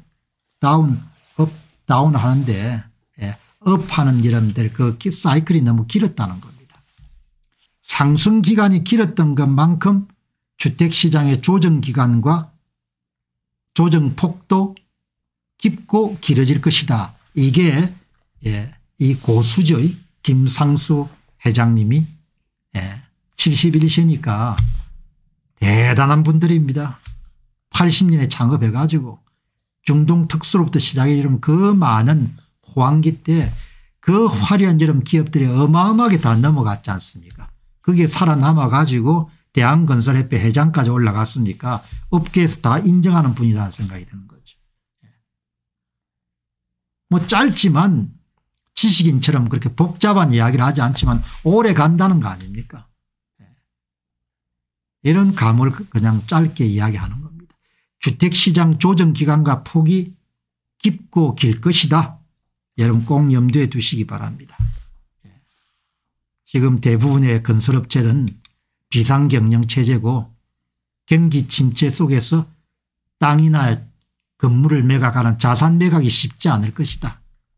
[SPEAKER 1] 다운 하는데 예. 업하는 여러분들 그 사이클이 너무 길었다는 겁니다. 상승 기간이 길었던 것만큼 주택시장의 조정 기간과 조정 폭도 깊고 길어질 것이다. 이게 예. 이 고수저의 김상수 회장님이 71세니까 대단한 분들입니다. 80년에 창업해 가지고 중동 특수로부터 시작해 이런 그 많은 호황기 때 그 화려한 이런 기업들이 어마어마하게 다 넘어갔지 않습니까? 그게 살아남아 가지고 대한건설협회 회장까지 올라갔으니까 업계에서 다 인정하는 분이라는 생각이 드는 거죠. 뭐 짧지만 지식인처럼 그렇게 복잡한 이야기를 하지 않지만 오래 간다는 거 아닙니까? 이런 감을 그냥 짧게 이야기하는 겁니다. 주택시장 조정기간과 폭이 깊고 길 것이다. 여러분 꼭 염두에 두시기 바랍니다. 지금 대부분의 건설업체는 비상경영체제고 경기 침체 속에서 땅이나 건물을 매각하는 자산 매각이 쉽지 않을 것이다.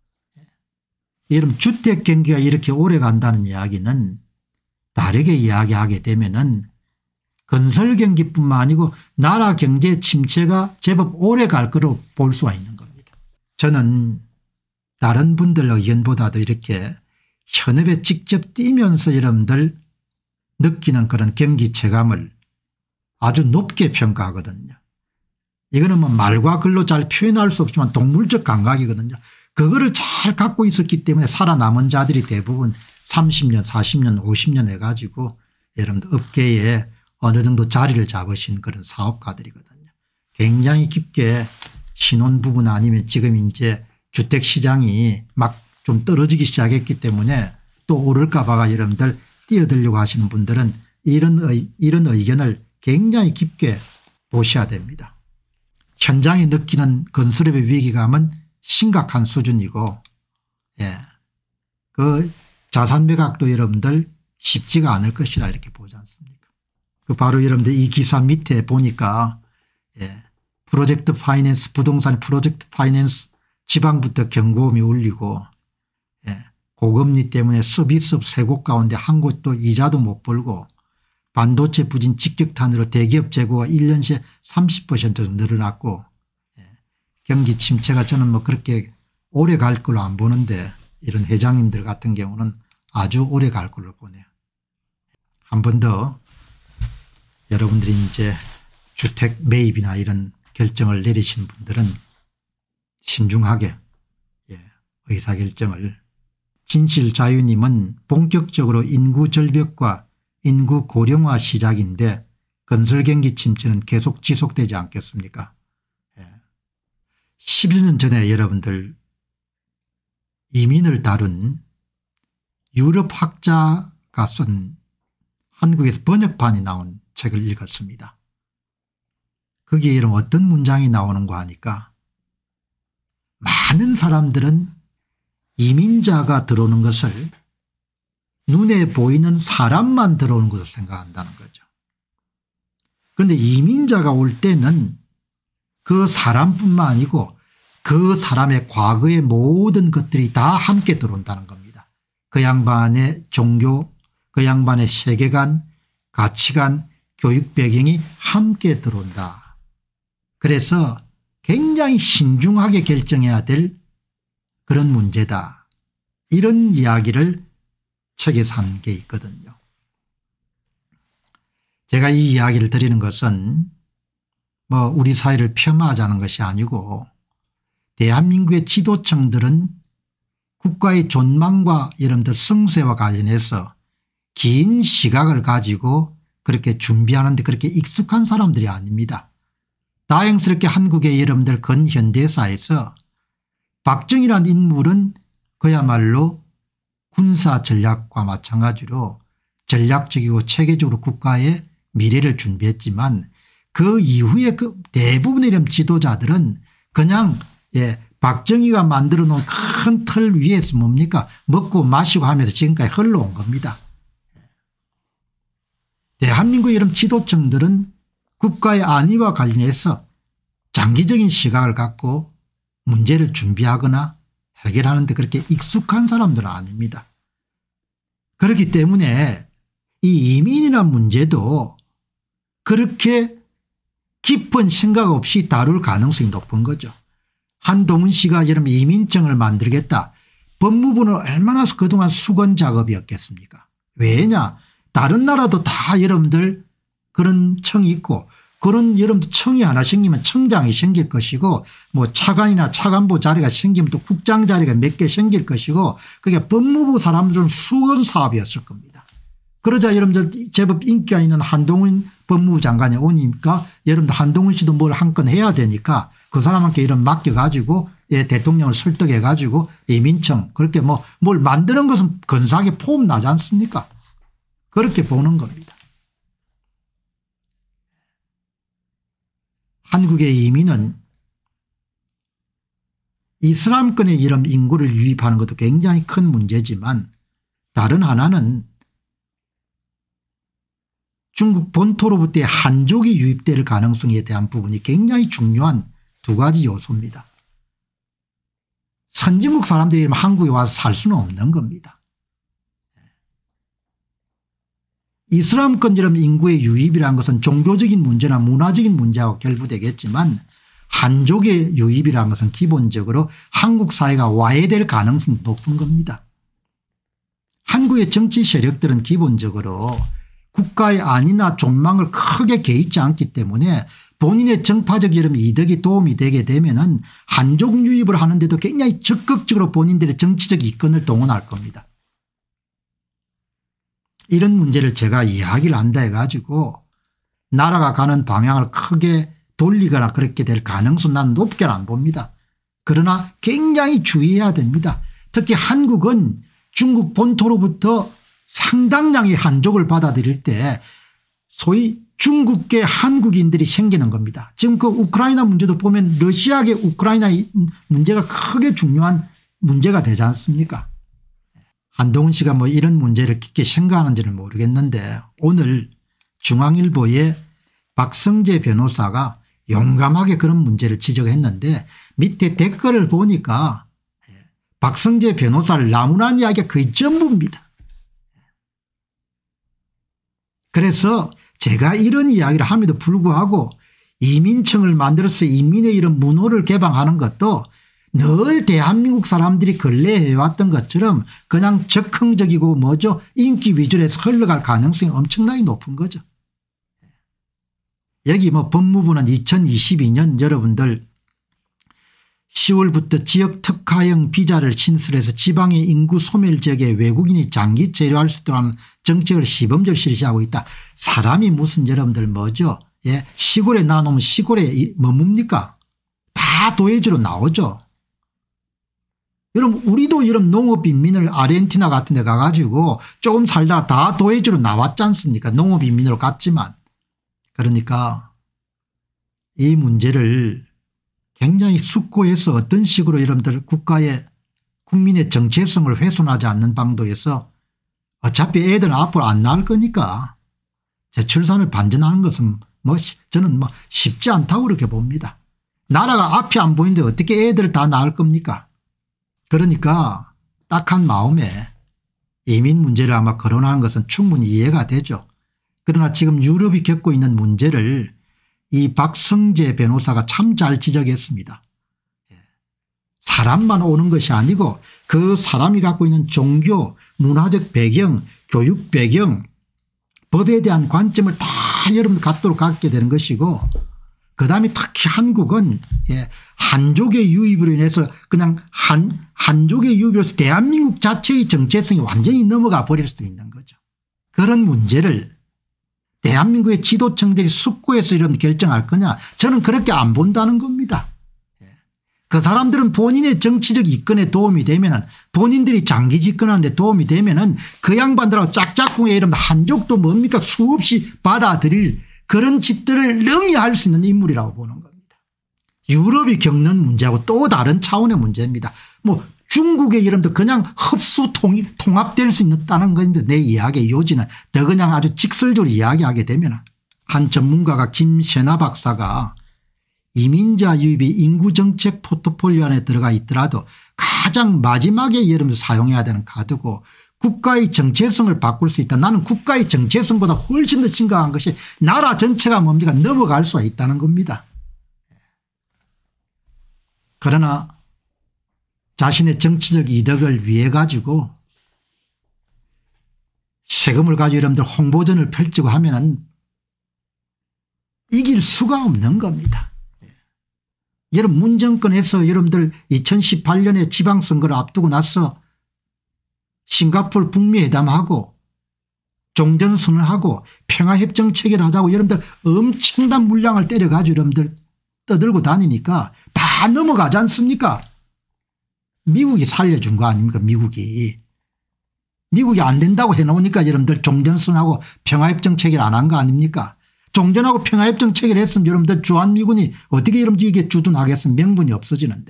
[SPEAKER 1] 여러분 주택 경기가 이렇게 오래 간다는 이야기는 다르게 이야기하게 되면은 건설 경기뿐만 아니고 나라 경제 침체가 제법 오래 갈 거로 볼 수가 있는 겁니다. 저는 다른 분들 의견보다도 이렇게 현업에 직접 뛰면서 여러분들 느끼는 그런 경기 체감을 아주 높게 평가하거든요. 이거는 뭐 말과 글로 잘 표현할 수 없지만 동물적 감각이거든요. 그거를 잘 갖고 있었기 때문에 살아남은 자들이 대부분 30년 40년 50년 해가지고 여러분들 업계에 어느 정도 자리를 잡으신 그런 사업가들이거든요. 굉장히 깊게 신혼부부나 아니면 지금 이제 주택시장이 막 좀 떨어지기 시작했기 때문에 또 오를까 봐가 여러분들 뛰어들려고 하시는 분들은 이런 의견을 굉장히 깊게 보셔야 됩니다. 현장에 느끼는 건설업의 위기감은 심각한 수준이고 예. 그 자산 매각도 여러분들 쉽지가 않을 것이라 이렇게 보지 않습니까? 그 바로 여러분들 이 기사 밑에 보니까 예. 프로젝트 파이낸스 부동산 프로젝트 파이낸스 지방부터 경고음이 울리고 예. 고금리 때문에 서비스업 세 곳 가운데 한 곳도 이자도 못 벌고 반도체 부진 직격탄으로 대기업 재고가 1년 새 30% 늘어났고 예. 경기 침체가 저는 뭐 그렇게 오래 갈 걸로 안 보는데 이런 회장님들 같은 경우는 아주 오래 갈 걸로 보네요. 한 번 더 여러분들이 이제 주택 매입이나 이런 결정을 내리시는 분들은 신중하게 예. 의사결정을 진실자유님은 본격적으로 인구 절벽과 인구 고령화 시작인데 건설경기 침체는 계속 지속되지 않겠습니까? 11년 전에 여러분들 이민을 다룬 유럽 학자가 쓴 한국에서 번역판이 나온 책을 읽었습니다. 거기에 이런 어떤 문장이 나오는가 하니까 많은 사람들은 이민자가 들어오는 것을 눈에 보이는 사람만 들어오는 것을 생각한다는 거죠. 그런데 이민자가 올 때는 그 사람뿐만 아니고 그 사람의 과거의 모든 것들이 다 함께 들어온다는 겁니다. 그 양반의 종교, 그 양반의 세계관, 가치관, 교육 배경이 함께 들어온다. 그래서 굉장히 신중하게 결정해야 될 그런 문제다. 이런 이야기를 책에서 한 게 있거든요. 제가 이 이야기를 드리는 것은 뭐 우리 사회를 폄하하자는 것이 아니고 대한민국의 지도층들은 국가의 존망과 여러분들 성세와 관련해서 긴 시각을 가지고 그렇게 준비하는데 그렇게 익숙한 사람들이 아닙니다. 다행스럽게 한국의 여러분들 근현대사에서 박정희라는 인물은 그야말로 군사 전략과 마찬가지로 전략적이고 체계적으로 국가의 미래를 준비했지만 그 이후에 그 대부분의 이런 지도자들은 그냥 박정희가 만들어 놓은 큰 틀 위에서 뭡니까 먹고 마시고 하면서 지금까지 흘러온 겁니다. 대한민국의 이런 지도층들은 국가의 안위와 관련해서 장기적인 시각을 갖고 문제를 준비하거나 해결하는 데 그렇게 익숙한 사람들은 아닙니다. 그렇기 때문에 이 이민이라는 문제도 그렇게 깊은 생각 없이 다룰 가능성이 높은 거죠. 한동훈 씨가 여러분 이민청을 만들겠다. 법무부는 얼마나 그동안 수건 작업이었겠습니까? 왜냐 다른 나라도 다 여러분들 그런 청이 있고 그런 여러분들 청이 하나 생기면 청장이 생길 것이고 뭐 차관이나 차관보 자리가 생기면 또 국장 자리가 몇 개 생길 것이고 그게 법무부 사람들은 수건 사업이었을 겁니다. 그러자 여러분들 제법 인기가 있는 한동훈 법무부 장관이 오니까 여러분들 한동훈 씨도 뭘 한 건 해야 되니까 그 사람한테 이런 맡겨가지고 대통령을 설득해가지고 이민청 그렇게 뭘 만드는 것은 근사하게 포함 나지 않습니까? 그렇게 보는 겁니다. 한국의 이민은 이슬람권의 이런 인구를 유입하는 것도 굉장히 큰 문제지만 다른 하나는 중국 본토로부터의 한족이 유입될 가능성에 대한 부분이 굉장히 중요한 두 가지 요소입니다. 선진국 사람들이 한국에 와서 살 수는 없는 겁니다. 이슬람권처럼 인구의 유입이라는 것은 종교적인 문제나 문화적인 문제하고 결부되겠지만 한족의 유입이라는 것은 기본적으로 한국 사회가 와해될 가능성이 높은 겁니다. 한국의 정치 세력들은 기본적으로 국가의 안위나 존망을 크게 개의치 않기 때문에 본인의 정파적 이득이 도움이 되게 되면은 한족 유입을 하는데도 굉장히 적극적으로 본인들의 정치적 이권을 동원할 겁니다. 이런 문제를 제가 이야기를 한다 해가지고 나라가 가는 방향을 크게 돌리거나 그렇게 될 가능성 난 높게는 안 봅니다. 그러나 굉장히 주의해야 됩니다. 특히 한국은 중국 본토로부터 상당량의 한족을 받아들일 때 소위 중국계 한국인들이 생기는 겁니다. 지금 그 우크라이나 문제도 보면 러시아계 우크라이나 문제가 크게 중요한 문제가 되지 않습니까? 한동훈 씨가 이런 문제를 깊게 생각하는지는 모르겠는데 오늘 중앙일보의 박성재 변호사가 용감하게 그런 문제를 지적했는데 밑에 댓글을 보니까 박성재 변호사를 나무란 이야기가 거의 전부입니다. 그래서 제가 이런 이야기를 함에도 불구하고 이민청을 만들어서 이민의 이런 문호를 개방하는 것도 늘 대한민국 사람들이 근래에 해왔던 것처럼 그냥 적흥적이고 인기 위주로 해서 흘러갈 가능성이 엄청나게 높은 거죠. 여기 법무부는 2022년 여러분들 10월부터 지역 특화형 비자를 신설해서 지방의 인구 소멸 지역에 외국인이 장기 체류할 수 있도록 하는 정책을 시범적으로 실시하고 있다. 사람이 무슨 여러분들 시골에 나놓으면 시골에 머뭅니까? 다 도해지로 나오죠. 여러분 우리도 이런 농업인민을 아르헨티나 같은 데 가가지고 조금 살다가 다 도해지로 나왔지 않습니까? 농업인민으로 갔지만. 그러니까 이 문제를 굉장히 숙고해서 어떤 식으로 여러분들 국민의 정체성을 훼손하지 않는 방도에서 어차피 애들은 앞으로 안 낳을 거니까 재출산을 반전하는 것은 저는 쉽지 않다고 그렇게 봅니다. 나라가 앞이 안 보이는데 어떻게 애들을 다 낳을 겁니까? 그러니까 딱한 마음에 이민 문제를 아마 거론하는 것은 충분히 이해가 되죠. 그러나 지금 유럽이 겪고 있는 문제를 이 박성재 변호사가 참 잘 지적했습니다. 사람만 오는 것이 아니고 그 사람이 갖고 있는 종교, 문화적 배경, 교육 배경, 법에 대한 관점을 다 여러분 갖게 되는 것이고 그다음에 특히 한국은 한족의 유입으로 인해서 그냥 한족의 유입으로서 대한민국 자체의 정체성이 완전히 넘어가 버릴 수도 있는 거죠. 그런 문제를 대한민국의 지도층들이 숙고해서 이런 결정할 거냐. 저는 그렇게 안 본다는 겁니다. 그 사람들은 본인의 정치적 이권에 도움이 되면 본인들이 장기 집권하는데 도움이 되면 그 양반들하고 짝짝꿍에 이런 한족도 뭡니까 수없이 받아들일 그런 짓들을 능히 할 수 있는 인물이라고 보는 겁니다. 유럽이 겪는 문제하고 또 다른 차원의 문제입니다. 뭐 중국의 이름도 그냥 흡수 통합될 수 있다는 건데 내 이야기의 요지는 더 그냥 아주 직설적으로 이야기하게 되면 한 전문가가 김세나 박사가 이민자 유입이 인구정책 포트폴리오 안에 들어가 있더라도 가장 마지막에 여러분들 사용해야 되는 카드고 국가의 정체성을 바꿀 수 있다. 나는 국가의 정체성보다 훨씬 더 심각한 것이 나라 전체가 뭡니까 넘어갈 수가 있다는 겁니다. 그러나 자신의 정치적 이득을 위해 가지고 세금을 가지고 여러분들 홍보전을 펼치고 하면은 이길 수가 없는 겁니다. 여러분 문정권에서 여러분들 2018년에 지방선거를 앞두고 나서 싱가포르 북미회담하고 종전선언하고 평화협정 체결을 하자고 여러분들 엄청난 물량을 때려가지고 여러분들 떠들고 다니니까 다 넘어가지 않습니까? 미국이 살려준 거 아닙니까? 미국이 안 된다고 해놓으니까 여러분들 종전선언하고 평화협정 체결 안 한 거 아닙니까? 종전하고 평화협정 체결했으면 여러분들 주한미군이 어떻게 여러분들 이게 주둔하겠으면 명분이 없어지는데.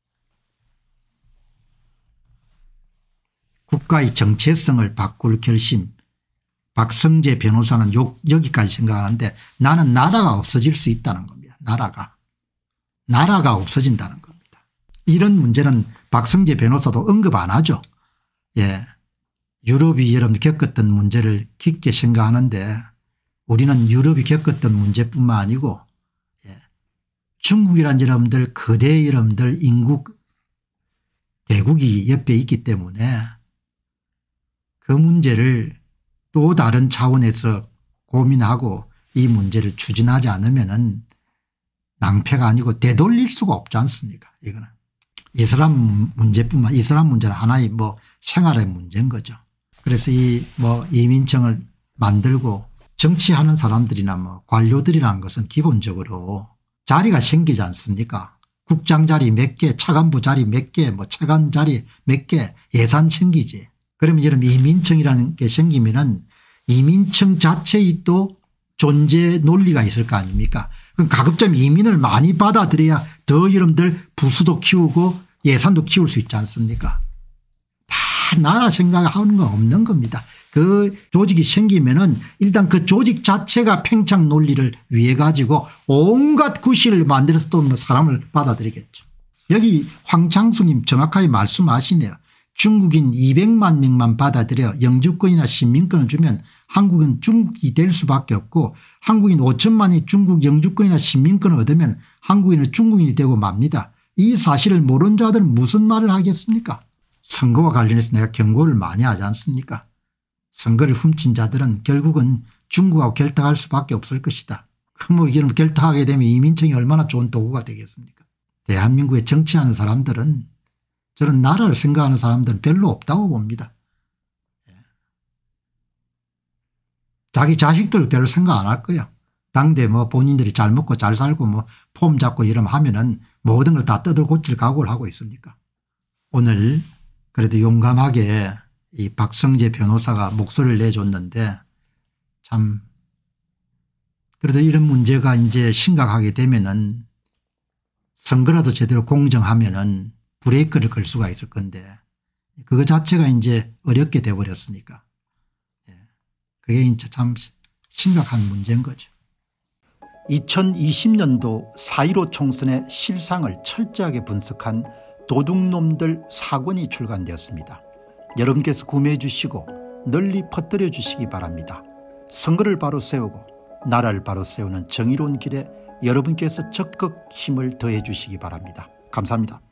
[SPEAKER 1] 국가의 정체성을 바꿀 결심 박성재 변호사는 여기까지 생각하는데 나는 나라가 없어질 수 있다는 겁니다. 나라가 없어진다는 겁니다. 이런 문제는 박성재 변호사도 언급 안 하죠. 예, 유럽이 여러분들 겪었던 문제를 깊게 생각하는데 우리는 유럽이 겪었던 문제뿐만 아니고 중국이란 여러분들 거대 여러분들 인국 대국이 옆에 있기 때문에 그 문제를 또 다른 차원에서 고민하고 이 문제를 추진하지 않으면은 낭패가 아니고 되돌릴 수가 없지 않습니까? 이거는 이슬람 문제는 하나의 뭐 생활의 문제인 거죠. 그래서 이 뭐 이민청을 만들고 정치하는 사람들이나 뭐 관료들이라는 것은 기본적으로 자리가 생기지 않습니까? 국장 자리 몇 개, 차관부 자리 몇 개, 뭐 차관 자리 몇 개, 예산 생기지. 그러면 이런 이민청이라는 게 생기면은 이민청 자체의 또 존재 논리가 있을 거 아닙니까? 그럼 가급적 이민을 많이 받아들여야 더 여러분들 부수도 키우고 예산도 키울 수 있지 않습니까? 다 나라 생각하는 건 없는 겁니다. 그 조직이 생기면은 일단 그 조직 자체가 팽창 논리를 위해 가지고 온갖 구실을 만들어서 또 사람을 받아들이겠죠. 여기 황창수님 정확하게 말씀하시네요. 중국인 200만 명만 받아들여 영주권이나 시민권을 주면 한국은 중국이 될 수밖에 없고 한국인 5천만이 중국 영주권이나 시민권을 얻으면 한국인은 중국인이 되고 맙니다. 이 사실을 모르는 자들은 무슨 말을 하겠습니까? 선거와 관련해서 내가 경고를 많이 하지 않습니까? 선거를 훔친 자들은 결국은 중국하고 결탁할 수밖에 없을 것이다. 그럼 이런 결탁하게 되면 이민청이 얼마나 좋은 도구가 되겠습니까? 대한민국에 정치하는 사람들은 저는 나라를 생각하는 사람들은 별로 없다고 봅니다. 자기 자식들 별로 생각 안 할 거예요. 당대 뭐 본인들이 잘 먹고 잘 살고 뭐 폼 잡고 이러면 하면은 모든 걸 다 떠들 고칠 각오를 하고 있으니까. 오늘 그래도 용감하게 이 박성재 변호사가 목소리를 내줬는데 참 그래도 이런 문제가 이제 심각하게 되면은 선거라도 제대로 공정하면은 브레이크를 걸 수가 있을 건데 그거 자체가 이제 어렵게 돼버렸으니까 그게 이제 참 심각한 문제인 거죠. 2020년도 4.15 총선의 실상을 철저하게 분석한 도둑놈들 4권이 출간되었습니다. 여러분께서 구매해 주시고 널리 퍼뜨려 주시기 바랍니다. 선거를 바로 세우고 나라를 바로 세우는 정의로운 길에 여러분께서 적극 힘을 더해 주시기 바랍니다. 감사합니다.